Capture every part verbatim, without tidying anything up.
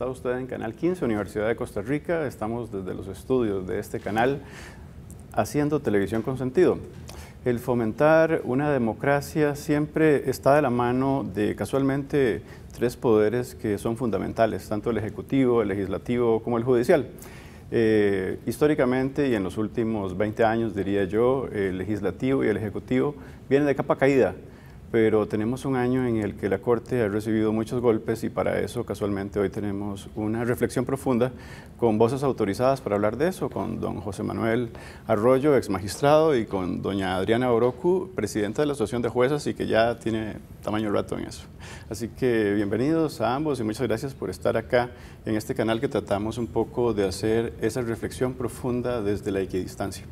Está usted en Canal quince, Universidad de Costa Rica. Estamos desde los estudios de este canal haciendo televisión con sentido. El fomentar una democracia siempre está de la mano de casualmente tres poderes que son fundamentales, tanto el ejecutivo, el legislativo como el judicial. Eh, históricamente y en los últimos veinte años, diría yo, el legislativo y el ejecutivo vienen de capa caída, pero tenemos un año en el que la Corte ha recibido muchos golpes y para eso casualmente hoy tenemos una reflexión profunda con voces autorizadas para hablar de eso, con don José Manuel Arroyo, ex magistrado, y con doña Adriana Orocu, presidenta de la Asociación de Juezas y que ya tiene tamaño rato en eso. Así que bienvenidos a ambos y muchas gracias por estar acá en este canal que tratamos un poco de hacer esa reflexión profunda desde la equidistancia.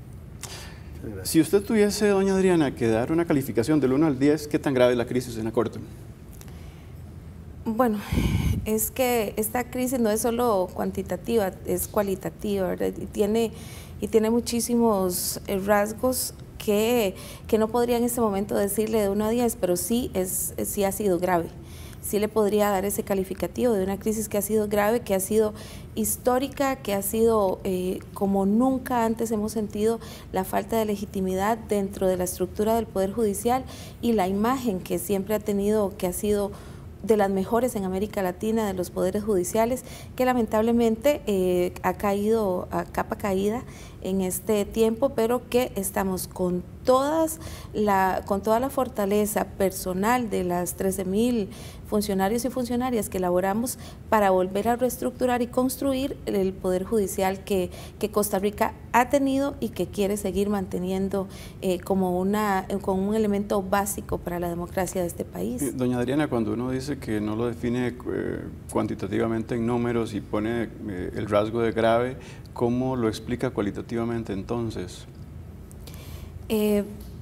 Si usted tuviese, doña Adriana, que dar una calificación del uno al diez, ¿qué tan grave es la crisis en la Corte? Bueno, es que esta crisis no es solo cuantitativa, es cualitativa, ¿verdad? Y tiene, y tiene muchísimos rasgos que, que no podría en este momento decirle de uno a diez, pero sí, es, sí ha sido grave. Sí le podría dar ese calificativo de una crisis que ha sido grave, que ha sido histórica, que ha sido eh, como nunca antes hemos sentido la falta de legitimidad dentro de la estructura del Poder Judicial y la imagen que siempre ha tenido, que ha sido de las mejores en América Latina, de los poderes judiciales, que lamentablemente eh, ha caído a capa caída en este tiempo, pero que estamos con, todas la, con toda la fortaleza personal de las trece mil funcionarios y funcionarias que elaboramos para volver a reestructurar y construir el Poder Judicial que, que Costa Rica ha tenido y que quiere seguir manteniendo eh, como, una, como un elemento básico para la democracia de este país. Doña Adriana, cuando uno dice que no lo define eh, cuantitativamente en números y pone eh, el rasgo de grave, ¿cómo lo explica cualitativamente entonces? Eh,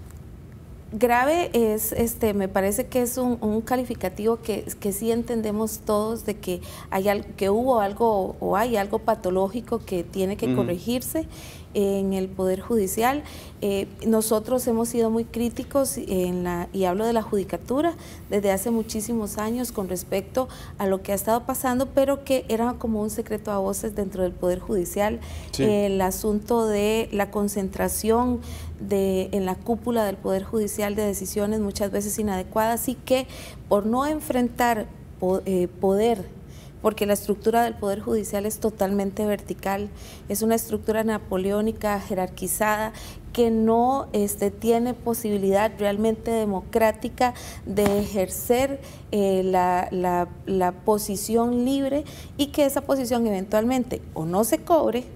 Grave es, este, me parece que es un, un calificativo que, que sí entendemos todos de que, hay algo, que hubo algo o hay algo patológico que tiene que mm. corregirse en el Poder Judicial. Eh, nosotros hemos sido muy críticos en la, y hablo de la judicatura desde hace muchísimos años con respecto a lo que ha estado pasando, pero que era como un secreto a voces dentro del Poder Judicial. Sí. El asunto de la concentración de, en la cúpula del Poder Judicial de decisiones muchas veces inadecuadas y que por no enfrentar po, eh, poder, porque la estructura del Poder Judicial es totalmente vertical, es una estructura napoleónica, jerarquizada, que no este, tiene posibilidad realmente democrática de ejercer eh, la, la, la posición libre y que esa posición eventualmente o no se cobre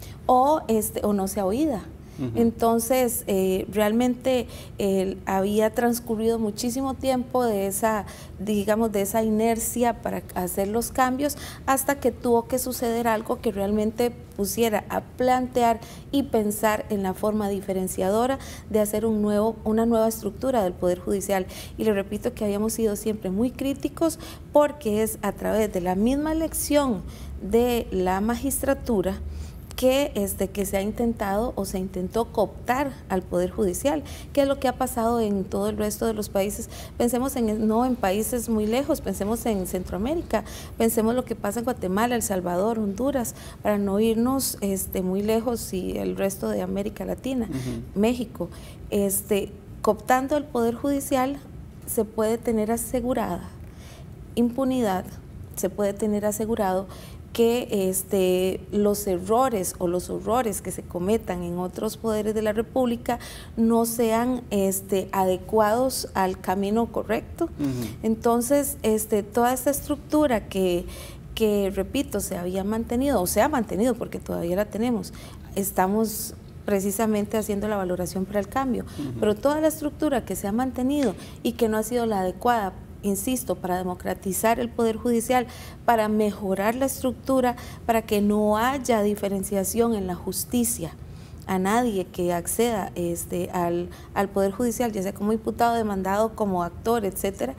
o, este, o no sea oída. Entonces, eh, realmente eh, había transcurrido muchísimo tiempo de esa, digamos, de esa inercia para hacer los cambios hasta que tuvo que suceder algo que realmente pusiera a plantear y pensar en la forma diferenciadora de hacer un nuevo, una nueva estructura del Poder Judicial. Y le repito que habíamos sido siempre muy críticos porque es a través de la misma elección de la magistratura que, este, que se ha intentado o se intentó cooptar al Poder Judicial, que es lo que ha pasado en todo el resto de los países. Pensemos en, no en países muy lejos, pensemos en Centroamérica, pensemos lo que pasa en Guatemala, El Salvador, Honduras, para no irnos este, muy lejos y el resto de América Latina, uh-huh. México. Este, cooptando al Poder Judicial se puede tener asegurada impunidad, se puede tener asegurado que este, los errores o los horrores que se cometan en otros poderes de la República no sean este, adecuados al camino correcto. Uh-huh. Entonces, este, toda esta estructura que, que, repito, se había mantenido, o se ha mantenido porque todavía la tenemos, estamos precisamente haciendo la valoración para el cambio, uh-huh. pero toda la estructura que se ha mantenido y que no ha sido la adecuada, insisto, para democratizar el Poder Judicial, para mejorar la estructura, para que no haya diferenciación en la justicia a nadie que acceda este, al, al Poder Judicial, ya sea como imputado, demandado, como actor, etcétera,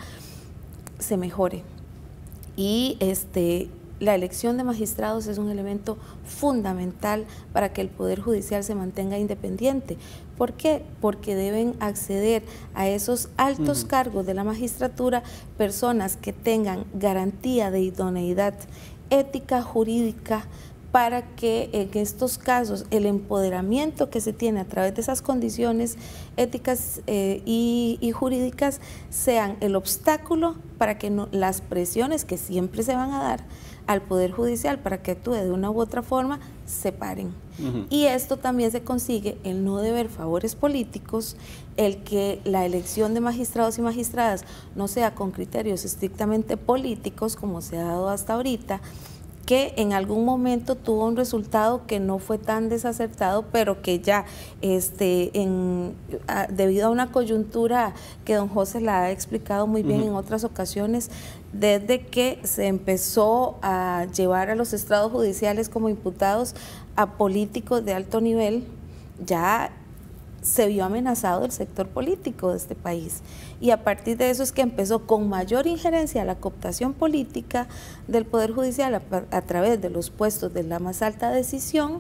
se mejore. Y este, la elección de magistrados es un elemento fundamental para que el Poder Judicial se mantenga independiente. ¿Por qué? Porque deben acceder a esos altos uh-huh. cargos de la magistratura personas que tengan garantía de idoneidad ética jurídica para que en estos casos el empoderamiento que se tiene a través de esas condiciones éticas eh, y, y jurídicas sean el obstáculo para que no, las presiones que siempre se van a dar al Poder Judicial para que actúe de una u otra forma se paren. Uh-huh. Y esto también se consigue el no deber favores políticos, el que la elección de magistrados y magistradas no sea con criterios estrictamente políticos como se ha dado hasta ahorita, que en algún momento tuvo un resultado que no fue tan desacertado, pero que ya este, en, a, debido a una coyuntura que don José la ha explicado muy bien uh-huh. en otras ocasiones, desde que se empezó a llevar a los estrados judiciales como imputados a políticos de alto nivel, ya se vio amenazado el sector político de este país. Y a partir de eso es que empezó con mayor injerencia la cooptación política del Poder Judicial a, a través de los puestos de la más alta decisión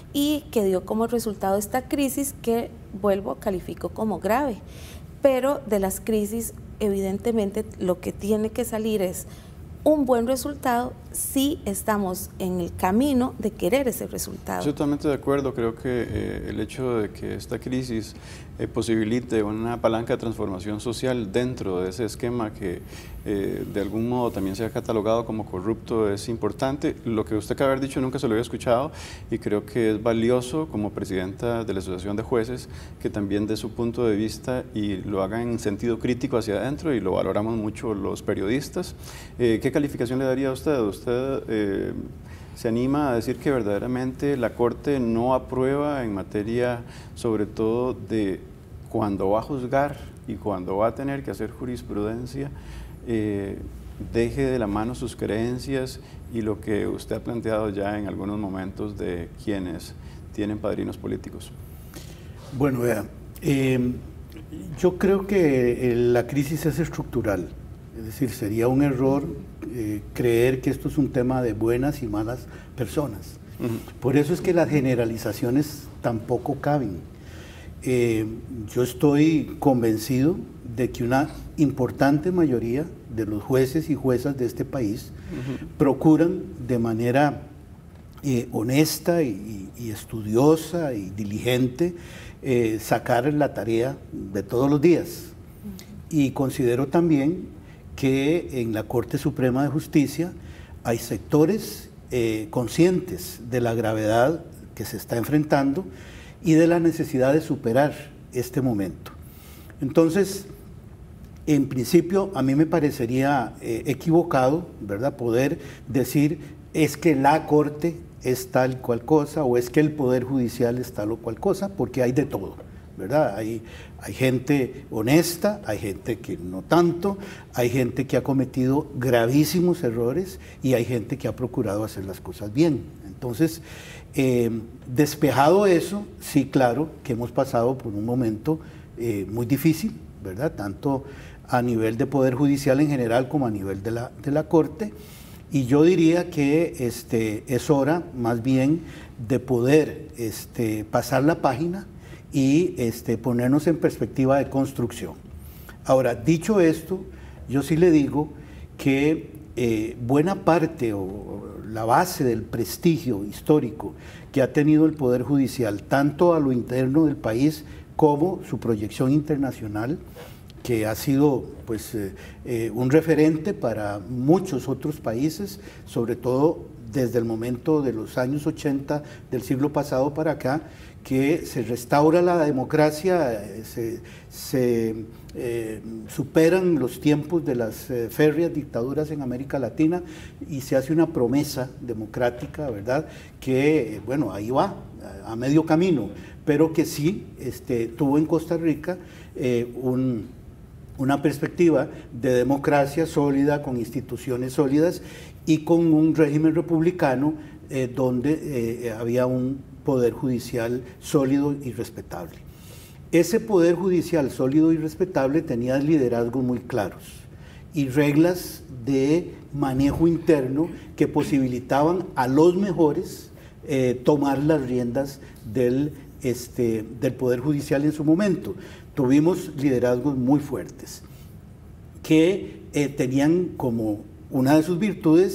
y que dio como resultado esta crisis que, vuelvo, califico como grave. Pero de las crisis, evidentemente, lo que tiene que salir es un buen resultado si estamos en el camino de querer ese resultado. Yo totalmente de acuerdo, creo que eh, el hecho de que esta crisis eh, posibilite una palanca de transformación social dentro de ese esquema que eh, de algún modo también se ha catalogado como corrupto es importante. Lo que usted acaba de haber dicho nunca se lo había escuchado y creo que es valioso como presidenta de la Asociación de Jueces que también dé su punto de vista y lo haga en sentido crítico hacia adentro y lo valoramos mucho los periodistas. Eh, ¿Qué calificación le daría a usted? ¿Usted eh, se anima a decir que verdaderamente la Corte no aprueba en materia, sobre todo de cuando va a juzgar y cuando va a tener que hacer jurisprudencia, eh, deje de la mano sus creencias y lo que usted ha planteado ya en algunos momentos de quienes tienen padrinos políticos? Bueno, vea, eh, yo creo que la crisis es estructural. Es decir, sería un error eh, creer que esto es un tema de buenas y malas personas. Uh-huh. Por eso es que las generalizaciones tampoco caben. Eh, yo estoy convencido de que una importante mayoría de los jueces y juezas de este país uh-huh. procuran de manera eh, honesta y, y estudiosa y diligente eh, sacar la tarea de todos los días. Uh-huh. Y considero también que en la Corte Suprema de Justicia hay sectores eh, conscientes de la gravedad que se está enfrentando y de la necesidad de superar este momento. Entonces, en principio, a mí me parecería eh, equivocado, ¿verdad?, poder decir es que la Corte es tal cual cosa o es que el Poder Judicial es tal o cual cosa, porque hay de todo, ¿verdad? Hay, hay gente honesta, hay gente que no tanto, hay gente que ha cometido gravísimos errores y hay gente que ha procurado hacer las cosas bien. Entonces, eh, despejado eso, sí, claro que hemos pasado por un momento eh, muy difícil, ¿verdad? Tanto a nivel de Poder Judicial en general como a nivel de la, de la Corte, y yo diría que este, es hora más bien de poder este, pasar la página y este, ponernos en perspectiva de construcción. Ahora, dicho esto, yo sí le digo que eh, buena parte o, o la base del prestigio histórico que ha tenido el Poder Judicial, tanto a lo interno del país como su proyección internacional, que ha sido pues, eh, eh, un referente para muchos otros países, sobre todo desde el momento de los años ochenta del siglo pasado para acá, que se restaura la democracia, se, se eh, superan los tiempos de las eh, férreas dictaduras en América Latina y se hace una promesa democrática, ¿verdad?, que, eh, bueno, ahí va, a, a medio camino, pero que sí este, tuvo en Costa Rica eh, un... una perspectiva de democracia sólida, con instituciones sólidas y con un régimen republicano eh, donde eh, había un poder judicial sólido y respetable. Ese poder judicial sólido y respetable tenía liderazgos muy claros y reglas de manejo interno que posibilitaban a los mejores eh, tomar las riendas del, este, del poder judicial en su momento. Tuvimos liderazgos muy fuertes que eh, tenían como una de sus virtudes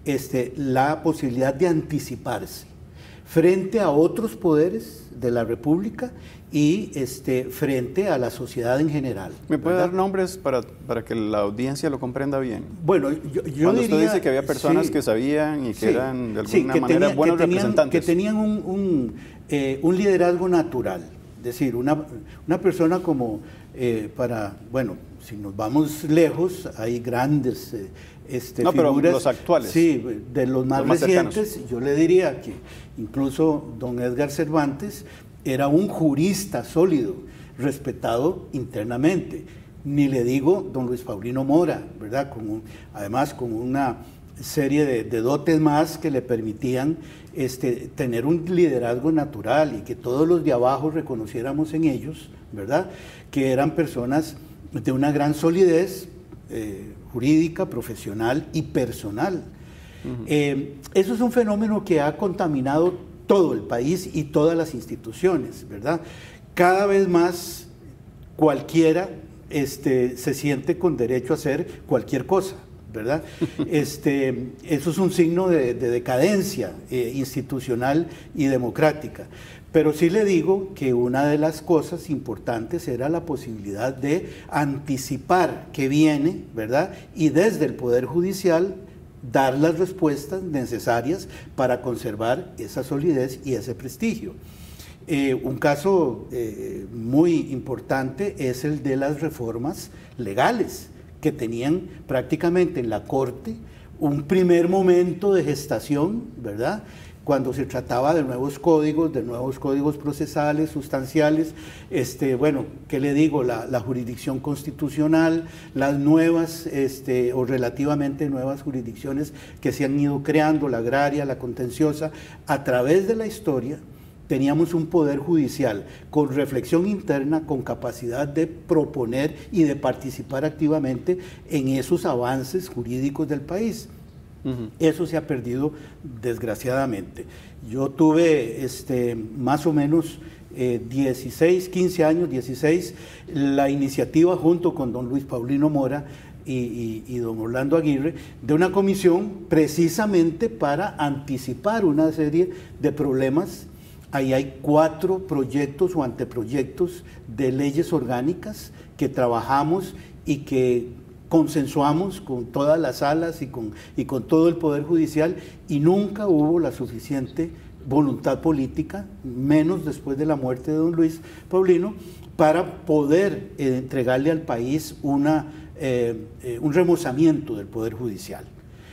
este, la posibilidad de anticiparse frente a otros poderes de la República y este, frente a la sociedad en general. ¿Me puede ¿verdad? dar nombres para, para que la audiencia lo comprenda bien? Bueno, yo, yo Cuando diría, usted dice que había personas sí, que sabían y que sí, eran de alguna sí, que manera tenía, buenos que tenían, representantes. que tenían un, un, eh, un liderazgo natural, es decir, una, una persona como eh, para, bueno, si nos vamos lejos, hay grandes eh, este, no, figuras. pero los actuales. Sí, de los más, los más recientes, cercanos. yo le diría que incluso don Edgar Cervantes era un jurista sólido, respetado internamente. Ni le digo don Luis Paulino Mora, ¿verdad? Con un, además con una serie de, de dotes más que le permitían este, tener un liderazgo natural y que todos los de abajo reconociéramos en ellos, ¿verdad? Que eran personas de una gran solidez eh, jurídica, profesional y personal. Uh-huh. eh, eso es un fenómeno que ha contaminado todo el país y todas las instituciones, ¿verdad? Cada vez más cualquiera este, se siente con derecho a hacer cualquier cosa, ¿verdad? Este, eso es un signo de, de decadencia eh, institucional y democrática. Pero sí le digo que una de las cosas importantes era la posibilidad de anticipar qué viene, ¿verdad? Y desde el Poder Judicial dar las respuestas necesarias para conservar esa solidez y ese prestigio. Eh, un caso eh, muy importante es el de las reformas legales, que tenían prácticamente en la Corte un primer momento de gestación, ¿verdad?, cuando se trataba de nuevos códigos, de nuevos códigos procesales, sustanciales, este, bueno, ¿qué le digo? La, la jurisdicción constitucional, las nuevas este, o relativamente nuevas jurisdicciones que se han ido creando, la agraria, la contenciosa, a través de la historia. Teníamos un poder judicial con reflexión interna, con capacidad de proponer y de participar activamente en esos avances jurídicos del país. Uh-huh. Eso se ha perdido desgraciadamente. Yo tuve este, más o menos eh, dieciséis, quince años, dieciséis, la iniciativa junto con don Luis Paulino Mora y, y, y don Orlando Aguirre de una comisión precisamente para anticipar una serie de problemas. Ahí hay cuatro proyectos o anteproyectos de leyes orgánicas que trabajamos y que consensuamos con todas las salas y con, y con todo el Poder Judicial, y nunca hubo la suficiente voluntad política, menos después de la muerte de don Luis Paulino, para poder eh, entregarle al país una, eh, eh, un remozamiento del Poder Judicial.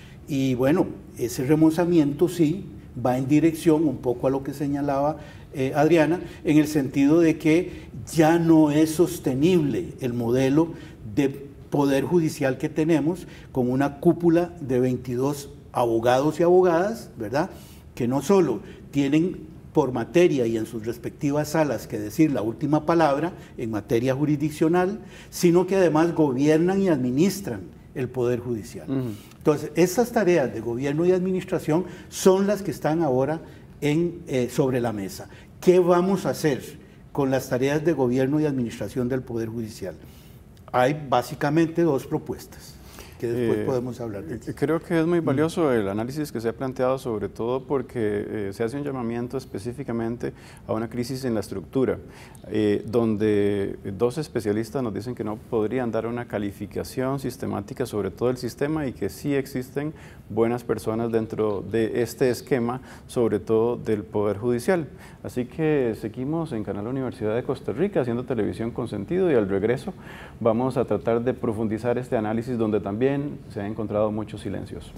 Y bueno, ese remozamiento sí va en dirección un poco a lo que señalaba eh, Adriana, en el sentido de que ya no es sostenible el modelo de poder judicial que tenemos, con una cúpula de veintidós abogados y abogadas, ¿verdad?, que no solo tienen por materia y en sus respectivas salas que decir la última palabra en materia jurisdiccional, sino que además gobiernan y administran el Poder Judicial. Uh-huh. Entonces, esas tareas de gobierno y administración son las que están ahora en, eh, sobre la mesa. ¿Qué vamos a hacer con las tareas de gobierno y administración del Poder Judicial? Hay básicamente dos propuestas que después eh, podemos hablar de eso. Creo que es muy valioso el análisis que se ha planteado, sobre todo porque eh, se hace un llamamiento específicamente a una crisis en la estructura, eh, donde dos especialistas nos dicen que no podrían dar una calificación sistemática sobre todo el sistema y que sí existen buenas personas dentro de este esquema, sobre todo del Poder Judicial. Así que seguimos en Canal Universidad de Costa Rica haciendo televisión con sentido, y al regreso vamos a tratar de profundizar este análisis donde también se han encontrado muchos silencios.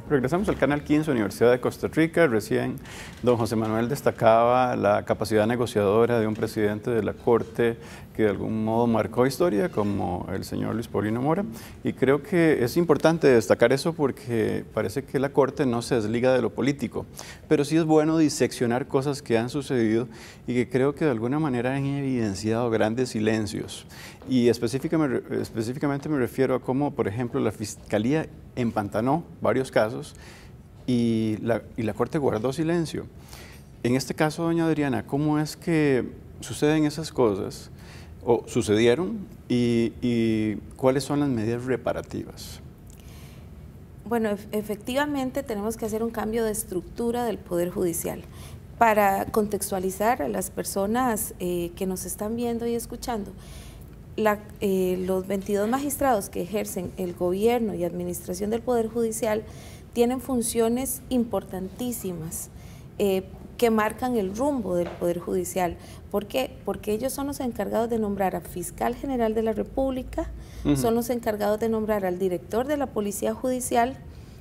Regresamos al Canal quince, Universidad de Costa Rica. Recién don José Manuel destacaba la capacidad negociadora de un presidente de la Corte que de algún modo marcó historia, como el señor Luis Paulino Mora. Y creo que es importante destacar eso porque parece que la Corte no se desliga de lo político. Pero sí es bueno diseccionar cosas que han sucedido y que creo que de alguna manera han evidenciado grandes silencios. Y específicamente, específicamente me refiero a cómo, por ejemplo, la Fiscalía empantanó varios casos y la, y la Corte guardó silencio. En este caso, doña Adriana, ¿cómo es que suceden esas cosas o sucedieron y, y cuáles son las medidas reparativas? Bueno, efectivamente tenemos que hacer un cambio de estructura del Poder Judicial. Para contextualizar a las personas eh, que nos están viendo y escuchando, La, eh, los veintidós magistrados que ejercen el gobierno y administración del Poder Judicial tienen funciones importantísimas eh, que marcan el rumbo del Poder Judicial. ¿Por qué? Porque ellos son los encargados de nombrar a Fiscal General de la República, uh-huh. son los encargados de nombrar al director de la Policía Judicial.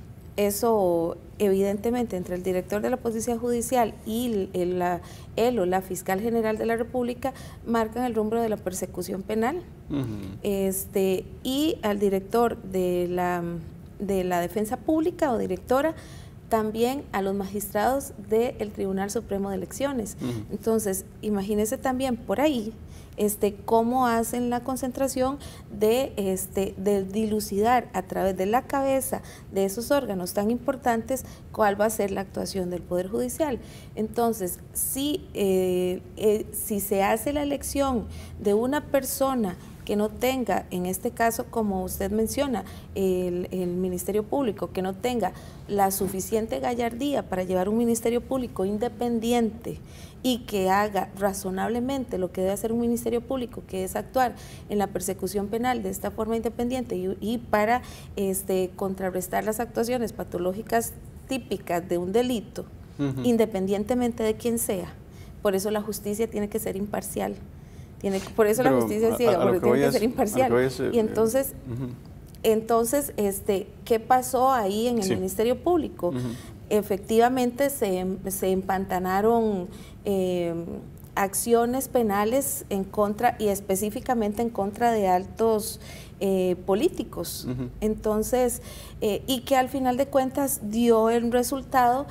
Eso evidentemente entre el director de la Policía Judicial y el, la, él o la Fiscal General de la República marcan el rumbo de la persecución penal. Uh-huh. este, y al director de la, de la Defensa Pública o directora, también a los magistrados del Tribunal Supremo de Elecciones. Uh-huh. Entonces, imagínese también por ahí Este, cómo hacen la concentración de, este, de dilucidar a través de la cabeza de esos órganos tan importantes cuál va a ser la actuación del Poder Judicial. Entonces, si, eh, eh, si se hace la elección de una persona que no tenga, en este caso, como usted menciona, el, el Ministerio Público, que no tenga la suficiente gallardía para llevar un Ministerio Público independiente y que haga razonablemente lo que debe hacer un Ministerio Público, que es actuar en la persecución penal de esta forma independiente y, y para este, contrarrestar las actuaciones patológicas típicas de un delito, uh-huh. independientemente de quién sea. Por eso la justicia tiene que ser imparcial. Tiene, por eso Pero la justicia es ciega, porque tiene que es, ser imparcial. Es, y entonces, uh-huh. entonces este, ¿qué pasó ahí en el sí. Ministerio Público? Uh-huh. Efectivamente se, se empantanaron eh, acciones penales en contra y específicamente en contra de altos eh, políticos. Uh-huh. Entonces, eh, y que al final de cuentas dio el resultado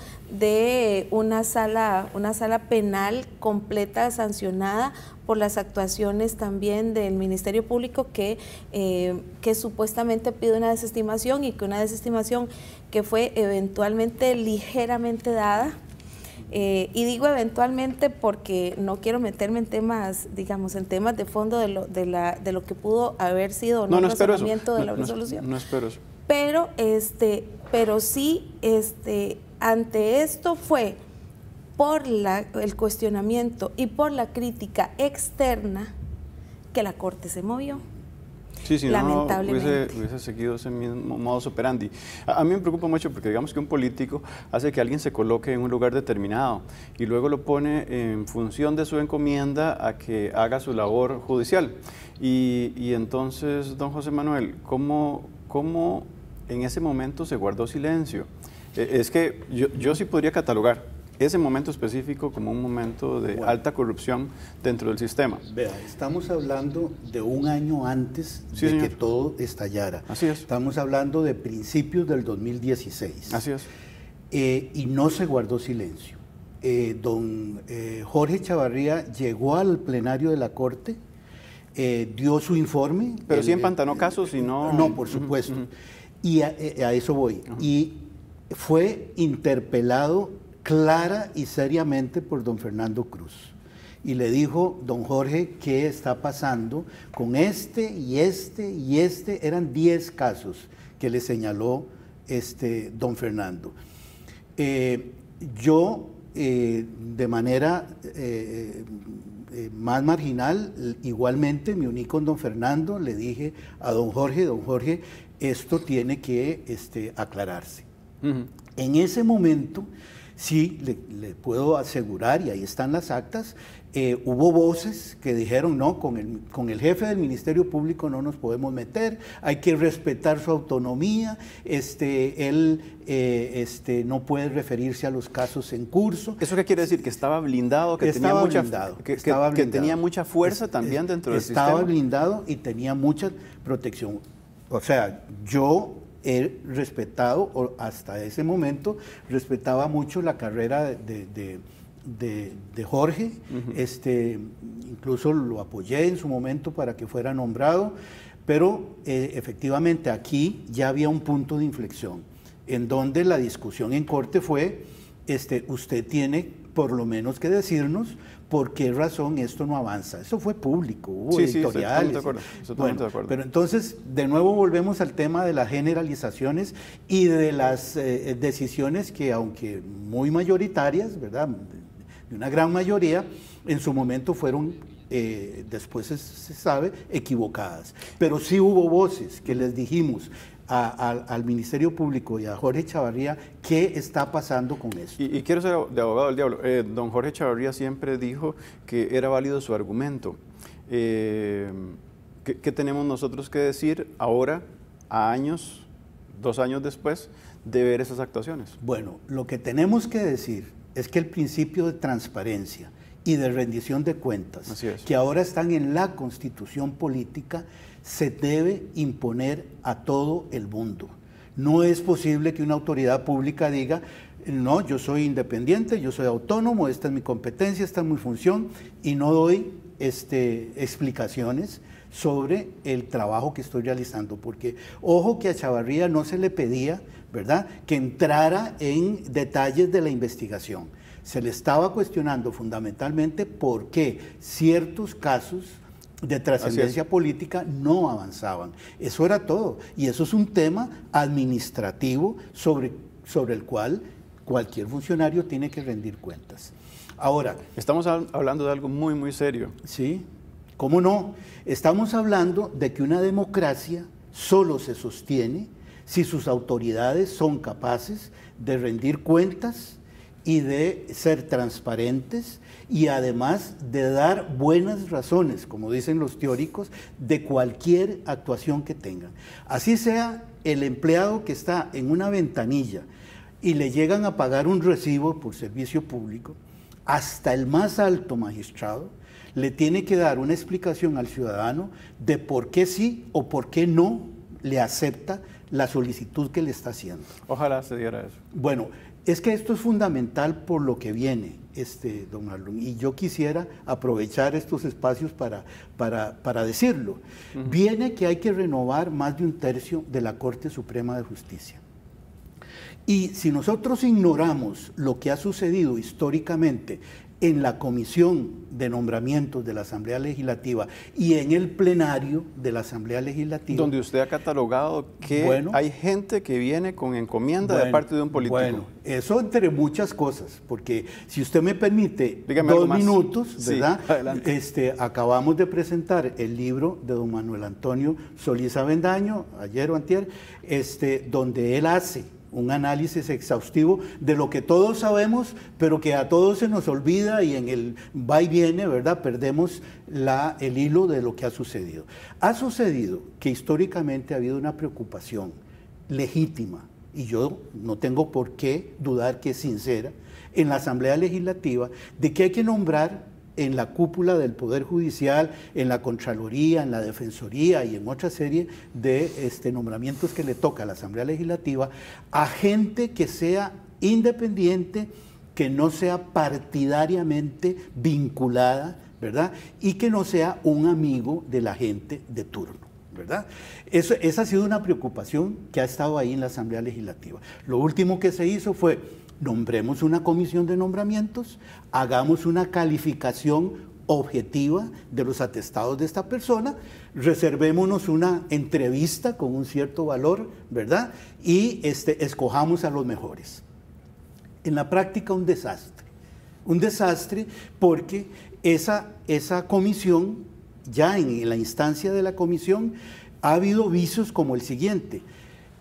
de una sala, una sala penal completa, sancionada por las actuaciones también del Ministerio Público que, eh, que supuestamente pide una desestimación y que una desestimación que fue eventualmente ligeramente dada. Eh, y digo eventualmente porque no quiero meterme en temas, digamos, en temas de fondo de lo, de la, de lo que pudo haber sido no, no, no el razonamiento de no, la no, resolución. No, no espero eso. Pero, este, pero sí, este, ante esto fue por la, el cuestionamiento y por la crítica externa que la Corte se movió. Sí, si lamentablemente. no hubiese, hubiese seguido ese mismo modus operandi. A, a mí me preocupa mucho porque digamos que un político hace que alguien se coloque en un lugar determinado y luego lo pone en función de su encomienda a que haga su labor judicial. Y, y entonces, don José Manuel, ¿cómo, cómo en ese momento se guardó silencio? Es que yo, yo sí podría catalogar ese momento específico como un momento de bueno, alta corrupción dentro del sistema. Vea, estamos hablando de un año antes sí, de señor. que todo estallara. Así es. Estamos hablando de principios del dos mil dieciséis. Así es. Eh, y no se guardó silencio. Eh, don eh, Jorge Chavarría llegó al plenario de la Corte, eh, dio su informe. Pero el, sí empantanó eh, casos y no... No, por supuesto. Uh-huh. Y a, a eso voy. Uh-huh. Y fue interpelado clara y seriamente por don Fernando Cruz. Y le dijo, don Jorge, ¿qué está pasando con este y este y este? Eran diez casos que le señaló este don Fernando. Eh, yo, eh, de manera eh, eh, más marginal, igualmente me uní con don Fernando, le dije a don Jorge, don Jorge, esto tiene que este, aclararse. Uh-huh. En ese momento, sí, le, le puedo asegurar, y ahí están las actas, eh, hubo voces que dijeron, no, con el, con el jefe del Ministerio Público no nos podemos meter, hay que respetar su autonomía, este, él eh, este, no puede referirse a los casos en curso. ¿Eso qué quiere decir? ¿Que estaba blindado? ¿Que, estaba tenía, mucha, blindado, que, estaba que, blindado. que tenía mucha fuerza es, también dentro del estaba sistema? Estaba blindado y tenía mucha protección. O sea, yo he respetado, hasta ese momento, respetaba mucho la carrera de, de, de, de Jorge, uh-huh. este, incluso lo apoyé en su momento para que fuera nombrado, pero eh, efectivamente aquí ya había un punto de inflexión, en donde la discusión en corte fue, este, usted tiene por lo menos que decirnos por qué razón esto no avanza. Eso fue público, hubo sí, editoriales. Sí, de acuerdo, bueno, de acuerdo. Pero entonces, de nuevo volvemos al tema de las generalizaciones y de las eh, decisiones que, aunque muy mayoritarias, ¿verdad?, de una gran mayoría, en su momento fueron, eh, después se, se sabe, equivocadas. Pero sí hubo voces que les dijimos A, a, al Ministerio Público y a Jorge Chavarría qué está pasando con esto. Y, y quiero ser de abogado del diablo. Eh, don Jorge Chavarría siempre dijo que era válido su argumento. Eh, ¿qué, ¿Qué tenemos nosotros que decir ahora, a años, dos años después, de ver esas actuaciones? Bueno, lo que tenemos que decir es que el principio de transparencia y de rendición de cuentas, que ahora están en la Constitución política, se debe imponer a todo el mundo. No es posible que una autoridad pública diga, no, yo soy independiente, yo soy autónomo, esta es mi competencia, esta es mi función, y no doy este, explicaciones sobre el trabajo que estoy realizando, porque ojo que a Chavarría no se le pedía, ¿verdad?, que entrara en detalles de la investigación. Se le estaba cuestionando fundamentalmente por qué ciertos casos de trascendencia política no avanzaban. Eso era todo. Y eso es un tema administrativo sobre, sobre el cual cualquier funcionario tiene que rendir cuentas. Ahora, estamos hablando de algo muy, muy serio. Sí, ¿cómo no? Estamos hablando de que una democracia solo se sostiene si sus autoridades son capaces de rendir cuentas y de ser transparentes y además de dar buenas razones, como dicen los teóricos, de cualquier actuación que tengan. Así sea el empleado que está en una ventanilla y le llegan a pagar un recibo por servicio público, hasta el más alto magistrado le tiene que dar una explicación al ciudadano de por qué sí o por qué no le acepta la solicitud que le está haciendo. Ojalá se diera eso. Bueno, es que esto es fundamental por lo que viene, este, don Marlon, y yo quisiera aprovechar estos espacios para, para, para decirlo. Uh-huh. Viene que hay que renovar más de un tercio de la Corte Suprema de Justicia. Y si nosotros ignoramos lo que ha sucedido históricamente en la Comisión de Nombramientos de la Asamblea Legislativa y en el plenario de la Asamblea Legislativa. Donde usted ha catalogado que bueno, hay gente que viene con encomienda bueno, de parte de un político. Bueno, eso entre muchas cosas, porque si usted me permite Dígame dos minutos, ¿verdad? Sí, este, acabamos de presentar el libro de don Manuel Antonio Solís Avendaño, ayer o antier, este, donde él hace un análisis exhaustivo de lo que todos sabemos, pero que a todos se nos olvida y en el va y viene, ¿verdad?, perdemos la, el hilo de lo que ha sucedido. Ha sucedido que históricamente ha habido una preocupación legítima, y yo no tengo por qué dudar que es sincera, en la Asamblea Legislativa, de que hay que nombrar en la cúpula del Poder Judicial, en la Contraloría, en la Defensoría y en otra serie de este, nombramientos que le toca a la Asamblea Legislativa, a gente que sea independiente, que no sea partidariamente vinculada, ¿verdad?, y que no sea un amigo de la gente de turno, ¿verdad? Eso, esa ha sido una preocupación que ha estado ahí en la Asamblea Legislativa. Lo último que se hizo fue: nombremos una comisión de nombramientos, hagamos una calificación objetiva de los atestados de esta persona, reservémonos una entrevista con un cierto valor, ¿verdad?, y este, escojamos a los mejores. En la práctica, un desastre. Un desastre porque esa, esa comisión, ya en la instancia de la comisión, ha habido vicios como el siguiente.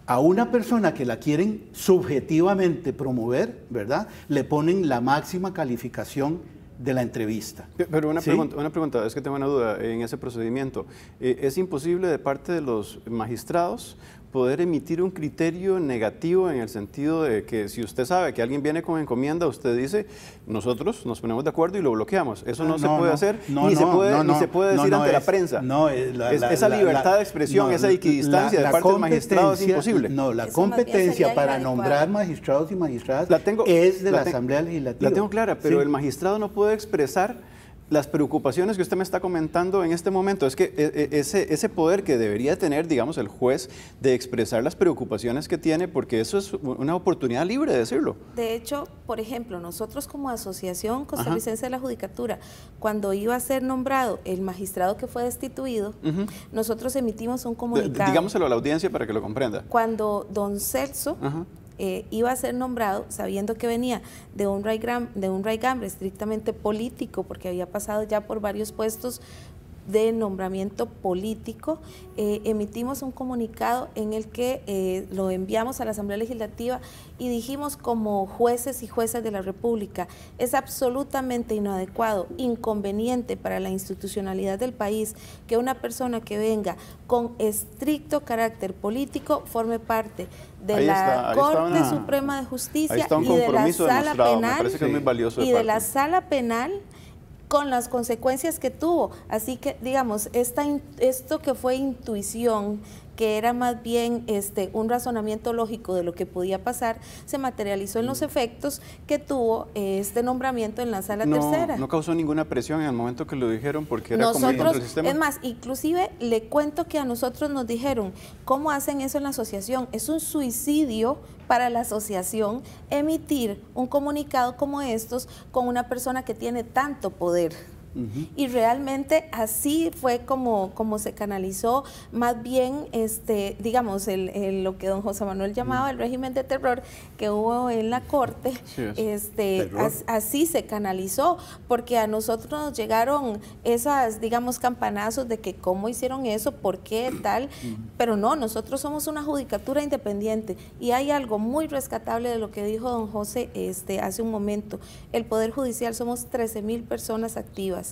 a una persona que la quieren subjetivamente promover, ¿verdad? Le ponen la máxima calificación de la entrevista. Pero una, ¿Sí? pregunta, una pregunta, es que tengo una duda en ese procedimiento. Eh, ¿Es imposible de parte de los magistrados poder emitir un criterio negativo en el sentido de que si usted sabe que alguien viene con encomienda, usted dice, nosotros nos ponemos de acuerdo y lo bloqueamos? Eso no, no se puede no, hacer, no, ni, no, se puede, no, ni se puede decir no, ante es, la prensa. No, es la, es, la, esa la, libertad la, de expresión, no, esa equidistancia la, la de parte del magistrado es imposible. No, la Eso competencia para nombrar magistrados y magistradas la tengo, es de la, la te, Asamblea Legislativa. La tengo clara, pero sí. el magistrado no puede expresar las preocupaciones que usted me está comentando en este momento. Es que ese, ese poder que debería tener, digamos, el juez de expresar las preocupaciones que tiene, porque eso es una oportunidad libre de decirlo. De hecho, por ejemplo, nosotros como Asociación Costarricense de la Judicatura, cuando iba a ser nombrado el magistrado que fue destituido, uh-huh. nosotros emitimos un comunicado. D- digámoselo a la audiencia para que lo comprenda. Cuando don Celso uh-huh. Eh, iba a ser nombrado, sabiendo que venía de un raigambre, de un raigambre estrictamente político, porque había pasado ya por varios puestos de nombramiento político, eh, emitimos un comunicado en el que eh, lo enviamos a la Asamblea Legislativa y dijimos como jueces y juezas de la República, es absolutamente inadecuado, inconveniente para la institucionalidad del país que una persona que venga con estricto carácter político forme parte de ahí la está, Corte una, Suprema de Justicia y de la Sala Penal que es muy valioso de y parte. de la Sala Penal con las consecuencias que tuvo. Así que, digamos, esta, esto que fue intuición, que era más bien este, un razonamiento lógico de lo que podía pasar, se materializó en los efectos que tuvo este nombramiento en la Sala no, Tercera. No causó ninguna presión en el momento que lo dijeron porque era nosotros, como contra el sistema. Es más, inclusive le cuento que a nosotros nos dijeron, ¿cómo hacen eso en la asociación? Es un suicidio para la asociación emitir un comunicado como estos con una persona que tiene tanto poder. Uh-huh. Y realmente así fue como, como se canalizó, más bien, este, digamos, el, el, lo que don José Manuel llamaba uh-huh. el régimen de terror que hubo en la Corte, sí, este, as, así se canalizó, porque a nosotros nos llegaron esas, digamos, campanazos de que cómo hicieron eso, por qué, tal, uh-huh. pero no, nosotros somos una judicatura independiente y hay algo muy rescatable de lo que dijo don José este, hace un momento. El Poder Judicial somos trece mil personas activas.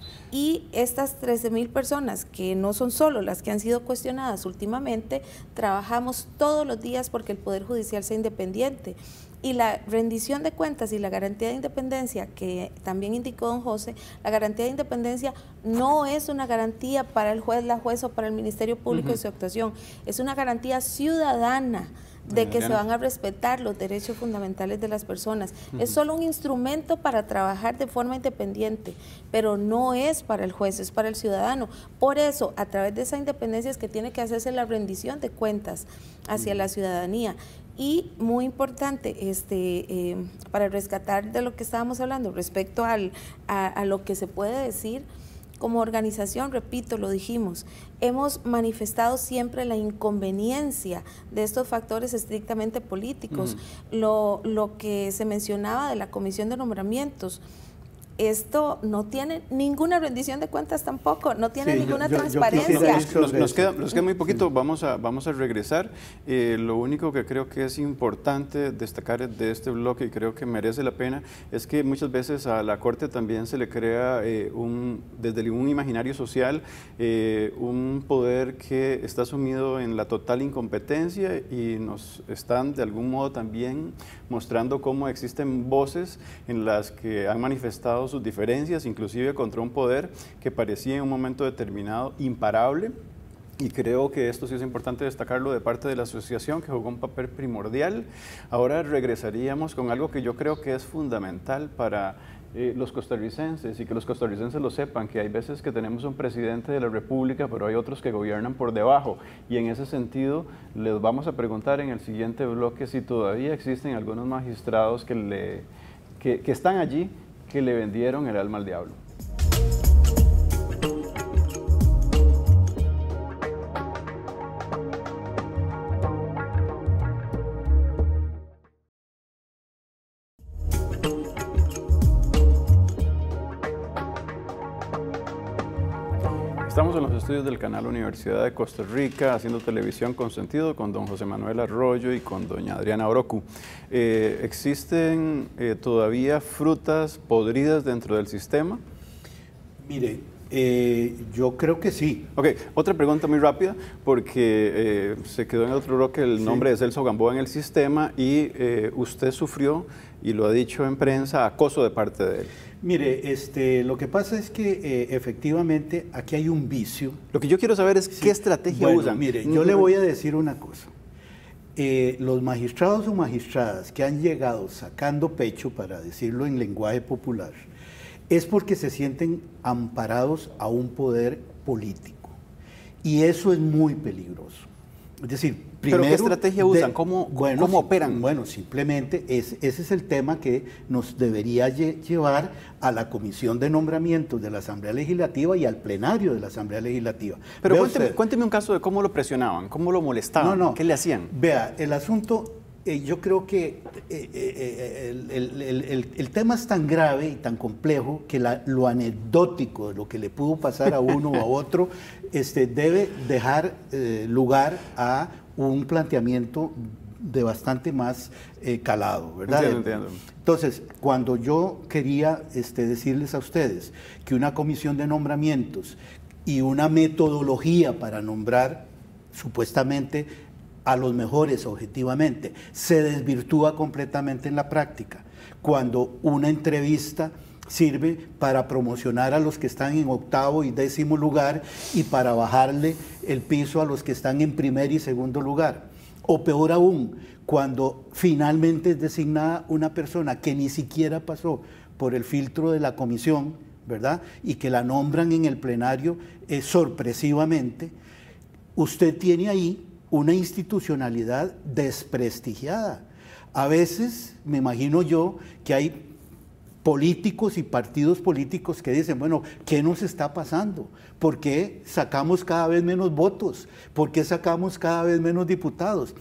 Y estas trece mil personas, que no son solo las que han sido cuestionadas últimamente, trabajamos todos los días porque el Poder Judicial sea independiente. Y la rendición de cuentas y la garantía de independencia, que también indicó don José, la garantía de independencia no es una garantía para el juez, la jueza o para el Ministerio Público uh-huh. en su actuación, es una garantía ciudadana de que se van a respetar los derechos fundamentales de las personas. Uh-huh. Es solo un instrumento para trabajar de forma independiente, pero no es para el juez, es para el ciudadano. Por eso, a través de esa independencia es que tiene que hacerse la rendición de cuentas hacia uh-huh. la ciudadanía. Y muy importante, este, eh, para rescatar de lo que estábamos hablando respecto al, a, a lo que se puede decir, como organización, repito, lo dijimos, hemos manifestado siempre la inconveniencia de estos factores estrictamente políticos. Uh-huh. lo, lo que se mencionaba de la Comisión de Nombramientos, esto no tiene ninguna rendición de cuentas tampoco, no tiene sí, ninguna yo, yo, transparencia. Yo nos, nos, queda, nos queda muy poquito, vamos a, vamos a regresar. Eh, lo único que creo que es importante destacar de este bloque y creo que merece la pena es que muchas veces a la Corte también se le crea eh, un, desde un imaginario social eh, un poder que está sumido en la total incompetencia y nos están de algún modo también mostrando cómo existen voces en las que han manifestado sus diferencias, inclusive contra un poder que parecía en un momento determinado imparable, y creo que esto sí es importante destacarlo de parte de la asociación, que jugó un papel primordial. Ahora regresaríamos con algo que yo creo que es fundamental para eh, los costarricenses, y que los costarricenses lo sepan, que hay veces que tenemos un presidente de la República, pero hay otros que gobiernan por debajo, y en ese sentido les vamos a preguntar en el siguiente bloque si todavía existen algunos magistrados que, le, que, que están allí, que le vendieron el alma al diablo. Estamos en los estudios del canal Universidad de Costa Rica, haciendo televisión con sentido, con don José Manuel Arroyo y con doña Adriana Orocu. Eh, ¿Existen eh, todavía frutas podridas dentro del sistema? Mire, eh, yo creo que sí. Ok, otra pregunta muy rápida, porque eh, se quedó en otro bloque el nombre sí. de Celso Gamboa en el sistema y eh, usted sufrió, y lo ha dicho en prensa, acoso de parte de él. Mire, este, lo que pasa es que eh, efectivamente aquí hay un vicio. Lo que yo quiero saber es sí. qué estrategia bueno, usan. Mire, yo le voy a decir una cosa. Eh, los magistrados o magistradas que han llegado sacando pecho, para decirlo en lenguaje popular, es porque se sienten amparados a un poder político. Y eso es muy peligroso. Es decir, primero... ¿Pero qué estrategia usan? De, ¿Cómo, bueno, ¿Cómo operan? Bueno, simplemente es, ese es el tema que nos debería lle llevar a la Comisión de Nombramientos de la Asamblea Legislativa y al plenario de la Asamblea Legislativa. Pero cuénteme, cuénteme un caso de cómo lo presionaban, cómo lo molestaban, no, no. ¿Qué le hacían? Vea, el asunto... Eh, yo creo que eh, eh, el, el, el, el, el tema es tan grave y tan complejo que la, lo anecdótico de lo que le pudo pasar a uno o a otro este, debe dejar eh, lugar a un planteamiento de bastante más eh, calado, ¿verdad? Entiendo, entiendo. Entonces, cuando yo quería este, decirles a ustedes que una comisión de nombramientos y una metodología para nombrar supuestamente a los mejores objetivamente, se desvirtúa completamente en la práctica. Cuando una entrevista sirve para promocionar a los que están en octavo y décimo lugar y para bajarle el piso a los que están en primer y segundo lugar. O peor aún, cuando finalmente es designada una persona que ni siquiera pasó por el filtro de la comisión, ¿verdad? Y que la nombran en el plenario eh, sorpresivamente, usted tiene ahí una institucionalidad desprestigiada. A veces, me imagino yo, que hay políticos y partidos políticos que dicen, bueno, ¿qué nos está pasando? ¿Por qué sacamos cada vez menos votos? ¿Por qué sacamos cada vez menos diputados?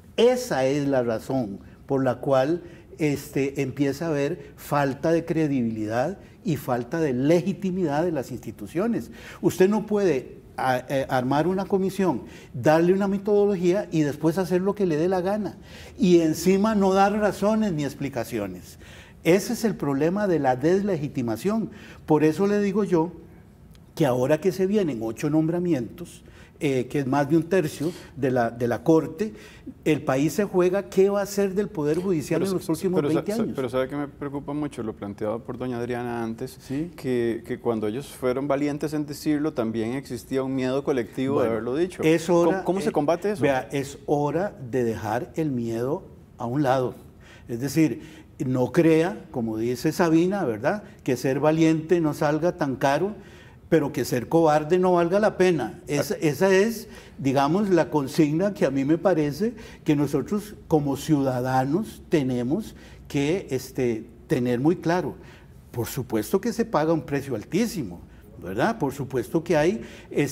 Esa es la razón por la cual este, empieza a haber falta de credibilidad y falta de legitimidad de las instituciones. Usted no puede A, a armar una comisión, darle una metodología y después hacer lo que le dé la gana. Y encima no dar razones ni explicaciones. Ese es el problema de la deslegitimación. Por eso le digo yo que ahora que se vienen ocho nombramientos, eh, que es más de un tercio de la, de la Corte, el país se juega qué va a hacer del Poder Judicial pero, en los próximos pero, veinte años. Pero sabe que me preocupa mucho lo planteado por doña Adriana antes, ¿sí? que, que cuando ellos fueron valientes en decirlo, también existía un miedo colectivo bueno, de haberlo dicho. Es hora, ¿Cómo, cómo eh, se combate eso? Vea, es hora de dejar el miedo a un lado. Es decir, no crea, como dice Sabina, ¿verdad?, que ser valiente no salga tan caro, pero que ser cobarde no valga la pena. Esa, esa es, digamos, la consigna que a mí me parece que nosotros como ciudadanos tenemos que este, tener muy claro. Por supuesto que se paga un precio altísimo, ¿verdad? Por supuesto que hay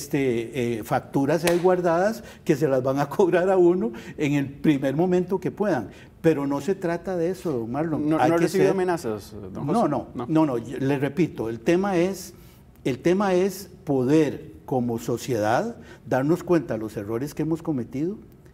este, eh, facturas ahí guardadas que se las van a cobrar a uno en el primer momento que puedan. Pero no se trata de eso, don Marlon. ¿No, hay no que recibido ser... amenazas, don José? No, no, no, no, no, le repito, el tema es... El tema es poder, como sociedad, darnos cuenta de los errores que hemos cometido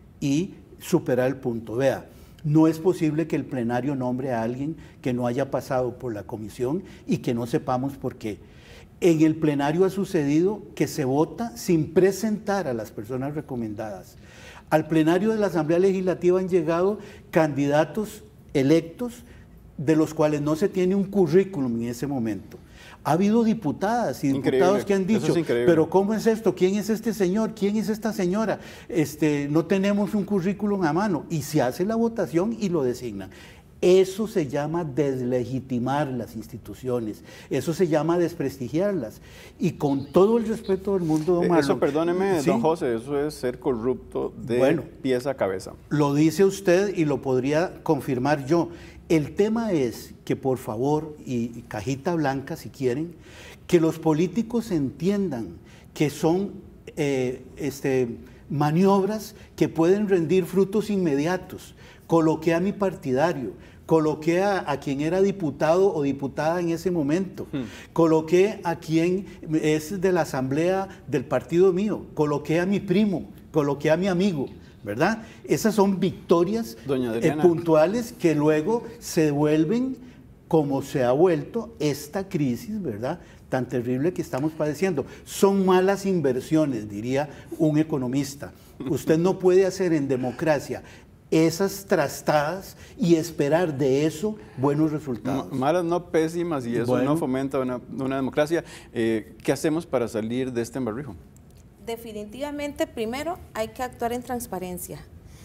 y superar el punto. Vea, no es posible que el plenario nombre a alguien que no haya pasado por la comisión y que no sepamos por qué. En el plenario ha sucedido que se vota sin presentar a las personas recomendadas. Al plenario de la Asamblea Legislativa han llegado candidatos electos de los cuales no se tiene un currículum en ese momento. Ha habido diputadas y diputados increíble. que han dicho, es pero ¿cómo es esto? ¿Quién es este señor? ¿Quién es esta señora? Este, no tenemos un currículum a mano. Y se hace la votación y lo designan. Eso se llama deslegitimar las instituciones, eso se llama desprestigiarlas. Y con todo el respeto del mundo, don Marlon, Eso, perdóneme, ¿sí? don José, eso es ser corrupto de bueno, pies a cabeza. Lo dice usted y lo podría confirmar yo. El tema es que, por favor, y cajita blanca si quieren, que los políticos entiendan que son eh, este, maniobras que pueden rendir frutos inmediatos. coloqué a mi partidario, coloqué a, a quien era diputado o diputada en ese momento, hmm. coloqué a quien es de la asamblea del partido mío, coloqué a mi primo, coloqué a mi amigo, ¿verdad? Esas son victorias eh, puntuales que luego se vuelven como se ha vuelto esta crisis, ¿verdad?, tan terrible que estamos padeciendo. Son malas inversiones, diría un economista. Usted no puede hacer en democracia esas trastadas y esperar de eso buenos resultados. Malas, no pésimas, y eso bueno. no fomenta una, una democracia. Eh, ¿Qué hacemos para salir de este embarrijo? Definitivamente, primero hay que actuar en transparencia.